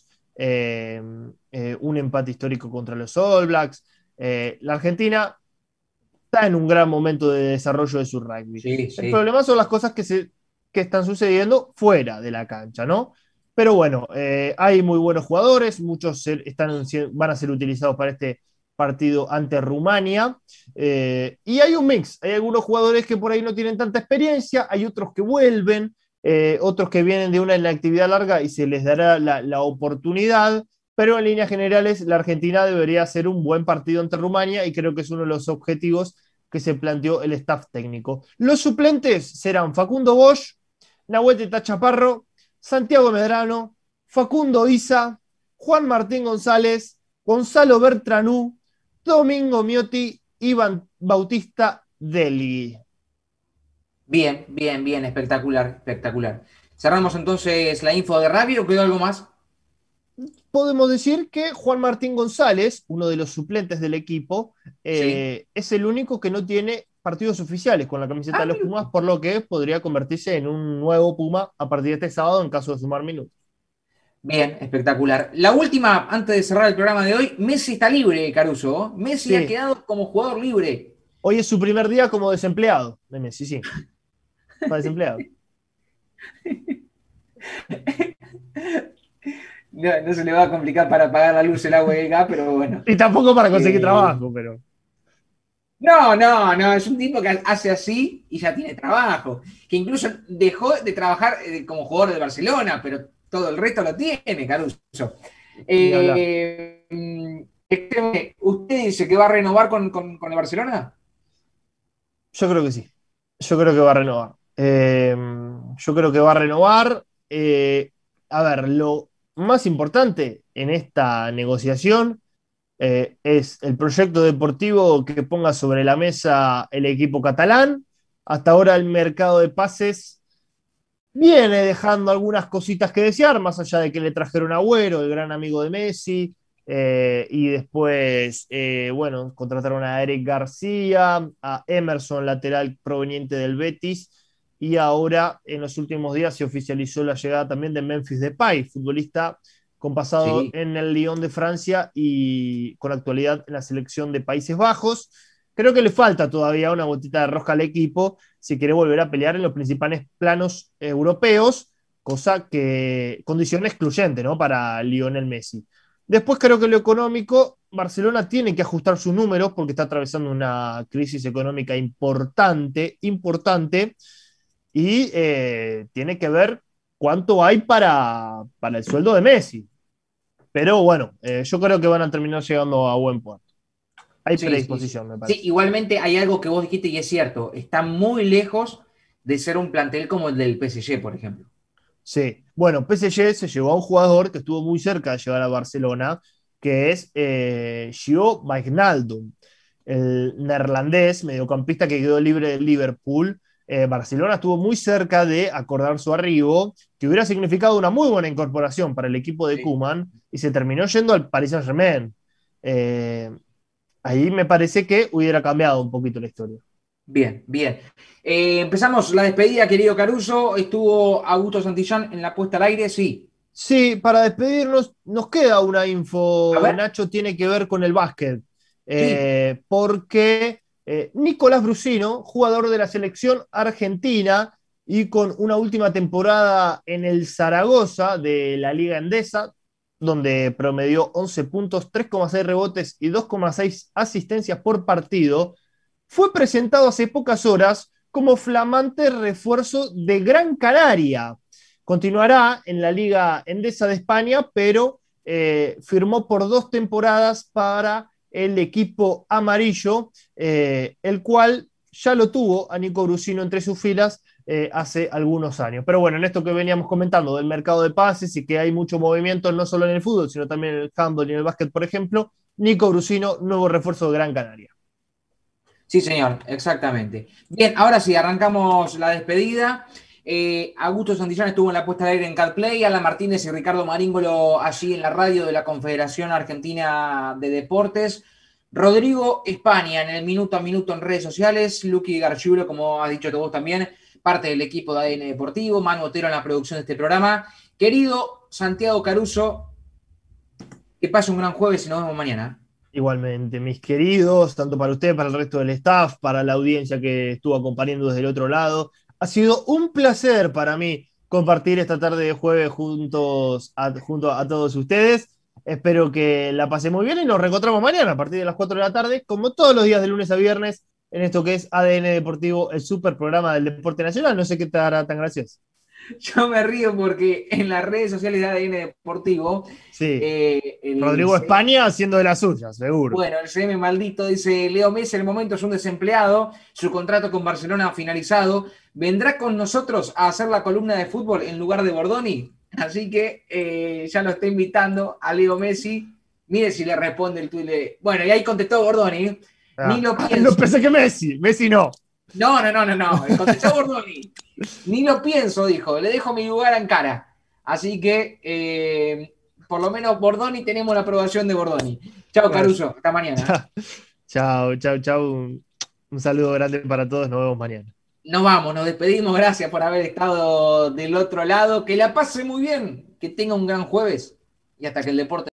un empate histórico contra los All Blacks. La Argentina está en un gran momento de desarrollo de su rugby. Sí, sí. El problema son las cosas que están sucediendo fuera de la cancha, ¿no? Pero bueno, hay muy buenos jugadores, muchos van a ser utilizados para este partido ante Rumania, y hay un mix, hay algunos jugadores que por ahí no tienen tanta experiencia, hay otros que vuelven, otros que vienen de una inactividad larga y se les dará la oportunidad, pero en líneas generales la Argentina debería hacer un buen partido ante Rumania y creo que es uno de los objetivos que se planteó el staff técnico. Los suplentes serán Facundo Bosch, Nahuel Tachaparro, Santiago Medrano, Facundo Isa, Juan Martín González, Gonzalo Bertranú, Domingo Miotti, Iván Bautista Deli. Bien, bien, bien, espectacular, espectacular. Cerramos entonces la info de rugby, ¿o quedó algo más? Podemos decir que Juan Martín González, uno de los suplentes del equipo, es el único que no tiene partidos oficiales con la camiseta de los Pumas, por lo que podría convertirse en un nuevo Puma a partir de este sábado en caso de sumar minutos. Bien, espectacular. La última, antes de cerrar el programa de hoy, Messi está libre, Caruso. Messi ha quedado como jugador libre. Hoy es su primer día como desempleado de Messi, sí. Está desempleado. No se le va a complicar para pagar la luz, el agua y el gas, pero bueno. Y tampoco para conseguir trabajo, pero... No, es un tipo que hace así y ya tiene trabajo. Que incluso dejó de trabajar como jugador de Barcelona, pero todo el resto lo tiene, Caruso. ¿Usted dice que va a renovar con el Barcelona? Yo creo que sí. Yo creo que va a renovar. A ver, lo más importante en esta negociación es el proyecto deportivo que ponga sobre la mesa el equipo catalán. Hasta ahora el mercado de pases viene dejando algunas cositas que desear, más allá de que le trajeron a Agüero, el gran amigo de Messi, y después, bueno, contrataron a Eric García, a Emerson, lateral proveniente del Betis, y ahora en los últimos días se oficializó la llegada también de Memphis Depay, futbolista con pasado en el Lyon de Francia y con actualidad en la selección de Países Bajos. Creo que le falta todavía una botita de rosca al equipo si quiere volver a pelear en los principales planos europeos, condición excluyente, ¿no?, para Lionel Messi. Después creo que lo económico, Barcelona tiene que ajustar sus números porque está atravesando una crisis económica importante, y tiene que ver cuánto hay para el sueldo de Messi. Pero bueno, yo creo que van a terminar llegando a buen puerto. Hay predisposición, me parece. Sí, igualmente hay algo que vos dijiste y es cierto. Está muy lejos de ser un plantel como el del PSG, por ejemplo. Sí, bueno, PSG se llevó a un jugador que estuvo muy cerca de llegar a Barcelona, que es Gio Wijnaldum, el neerlandés mediocampista que quedó libre del Liverpool, Barcelona estuvo muy cerca de acordar su arribo, que hubiera significado una muy buena incorporación para el equipo de Koeman, y se terminó yendo al Paris Saint-Germain. Ahí me parece que hubiera cambiado un poquito la historia. Bien, bien. Empezamos la despedida, querido Caruso. Estuvo Augusto Santillán en la puesta al aire, sí. Sí, para despedirnos, nos queda una info, Nacho, tiene que ver con el básquet. Porque Nicolás Brusino, jugador de la selección argentina y con una última temporada en el Zaragoza de la Liga Endesa, donde promedió 11 puntos, 3,6 rebotes y 2,6 asistencias por partido, fue presentado hace pocas horas como flamante refuerzo de Gran Canaria. Continuará en la Liga Endesa de España, pero firmó por 2 temporadas para el equipo amarillo, el cual ya lo tuvo a Nico Brusino entre sus filas hace algunos años. Pero bueno, en esto que veníamos comentando del mercado de pases y que hay mucho movimiento no solo en el fútbol, sino también en el handball y en el básquet, por ejemplo, Nico Brusino, nuevo refuerzo de Gran Canaria. Sí, señor, exactamente. Bien, ahora sí, arrancamos la despedida. Augusto Santillán estuvo en la puesta al aire en CatPlay, Alan Martínez y Ricardo Maríngolo allí en la radio de la Confederación Argentina de Deportes. Rodrigo España en el minuto a minuto en redes sociales. Luqui Garciulo, como has dicho vos también, parte del equipo de ADN Deportivo. Manu Otero en la producción de este programa. Querido Santiago Caruso, que pase un gran jueves y nos vemos mañana. Igualmente, mis queridos, tanto para usted, para el resto del staff, para la audiencia que estuvo acompañando desde el otro lado. Ha sido un placer para mí compartir esta tarde de jueves junto a todos ustedes. Espero que la pase muy bien y nos reencontramos mañana a partir de las 4 de la tarde, como todos los días de lunes a viernes, en esto que es ADN Deportivo, el super programa del deporte nacional. No sé qué te hará tan gracioso. Yo me río porque en las redes sociales de ADN Deportivo... Sí, Rodrigo España haciendo de las suyas, seguro. Bueno, el CM maldito dice: Leo Messi en el momento es un desempleado, su contrato con Barcelona ha finalizado, ¿vendrá con nosotros a hacer la columna de fútbol en lugar de Bordoni? Así que ya lo está invitando a Leo Messi. Mire si le responde el tuit. Bueno, y ahí contestó Bordoni. Ni lo pienso. No pensé que Messi no. No. Contestó Bordoni. Ni lo pienso, dijo. Le dejo mi lugar a Ankara. Así que, por lo menos Bordoni, tenemos la aprobación de Bordoni. Chao, Caruso. Hasta mañana. Chao. Un saludo grande para todos. Nos vemos mañana. Nos vamos, nos despedimos. Gracias por haber estado del otro lado. Que la pase muy bien. Que tenga un gran jueves. Y hasta que el deporte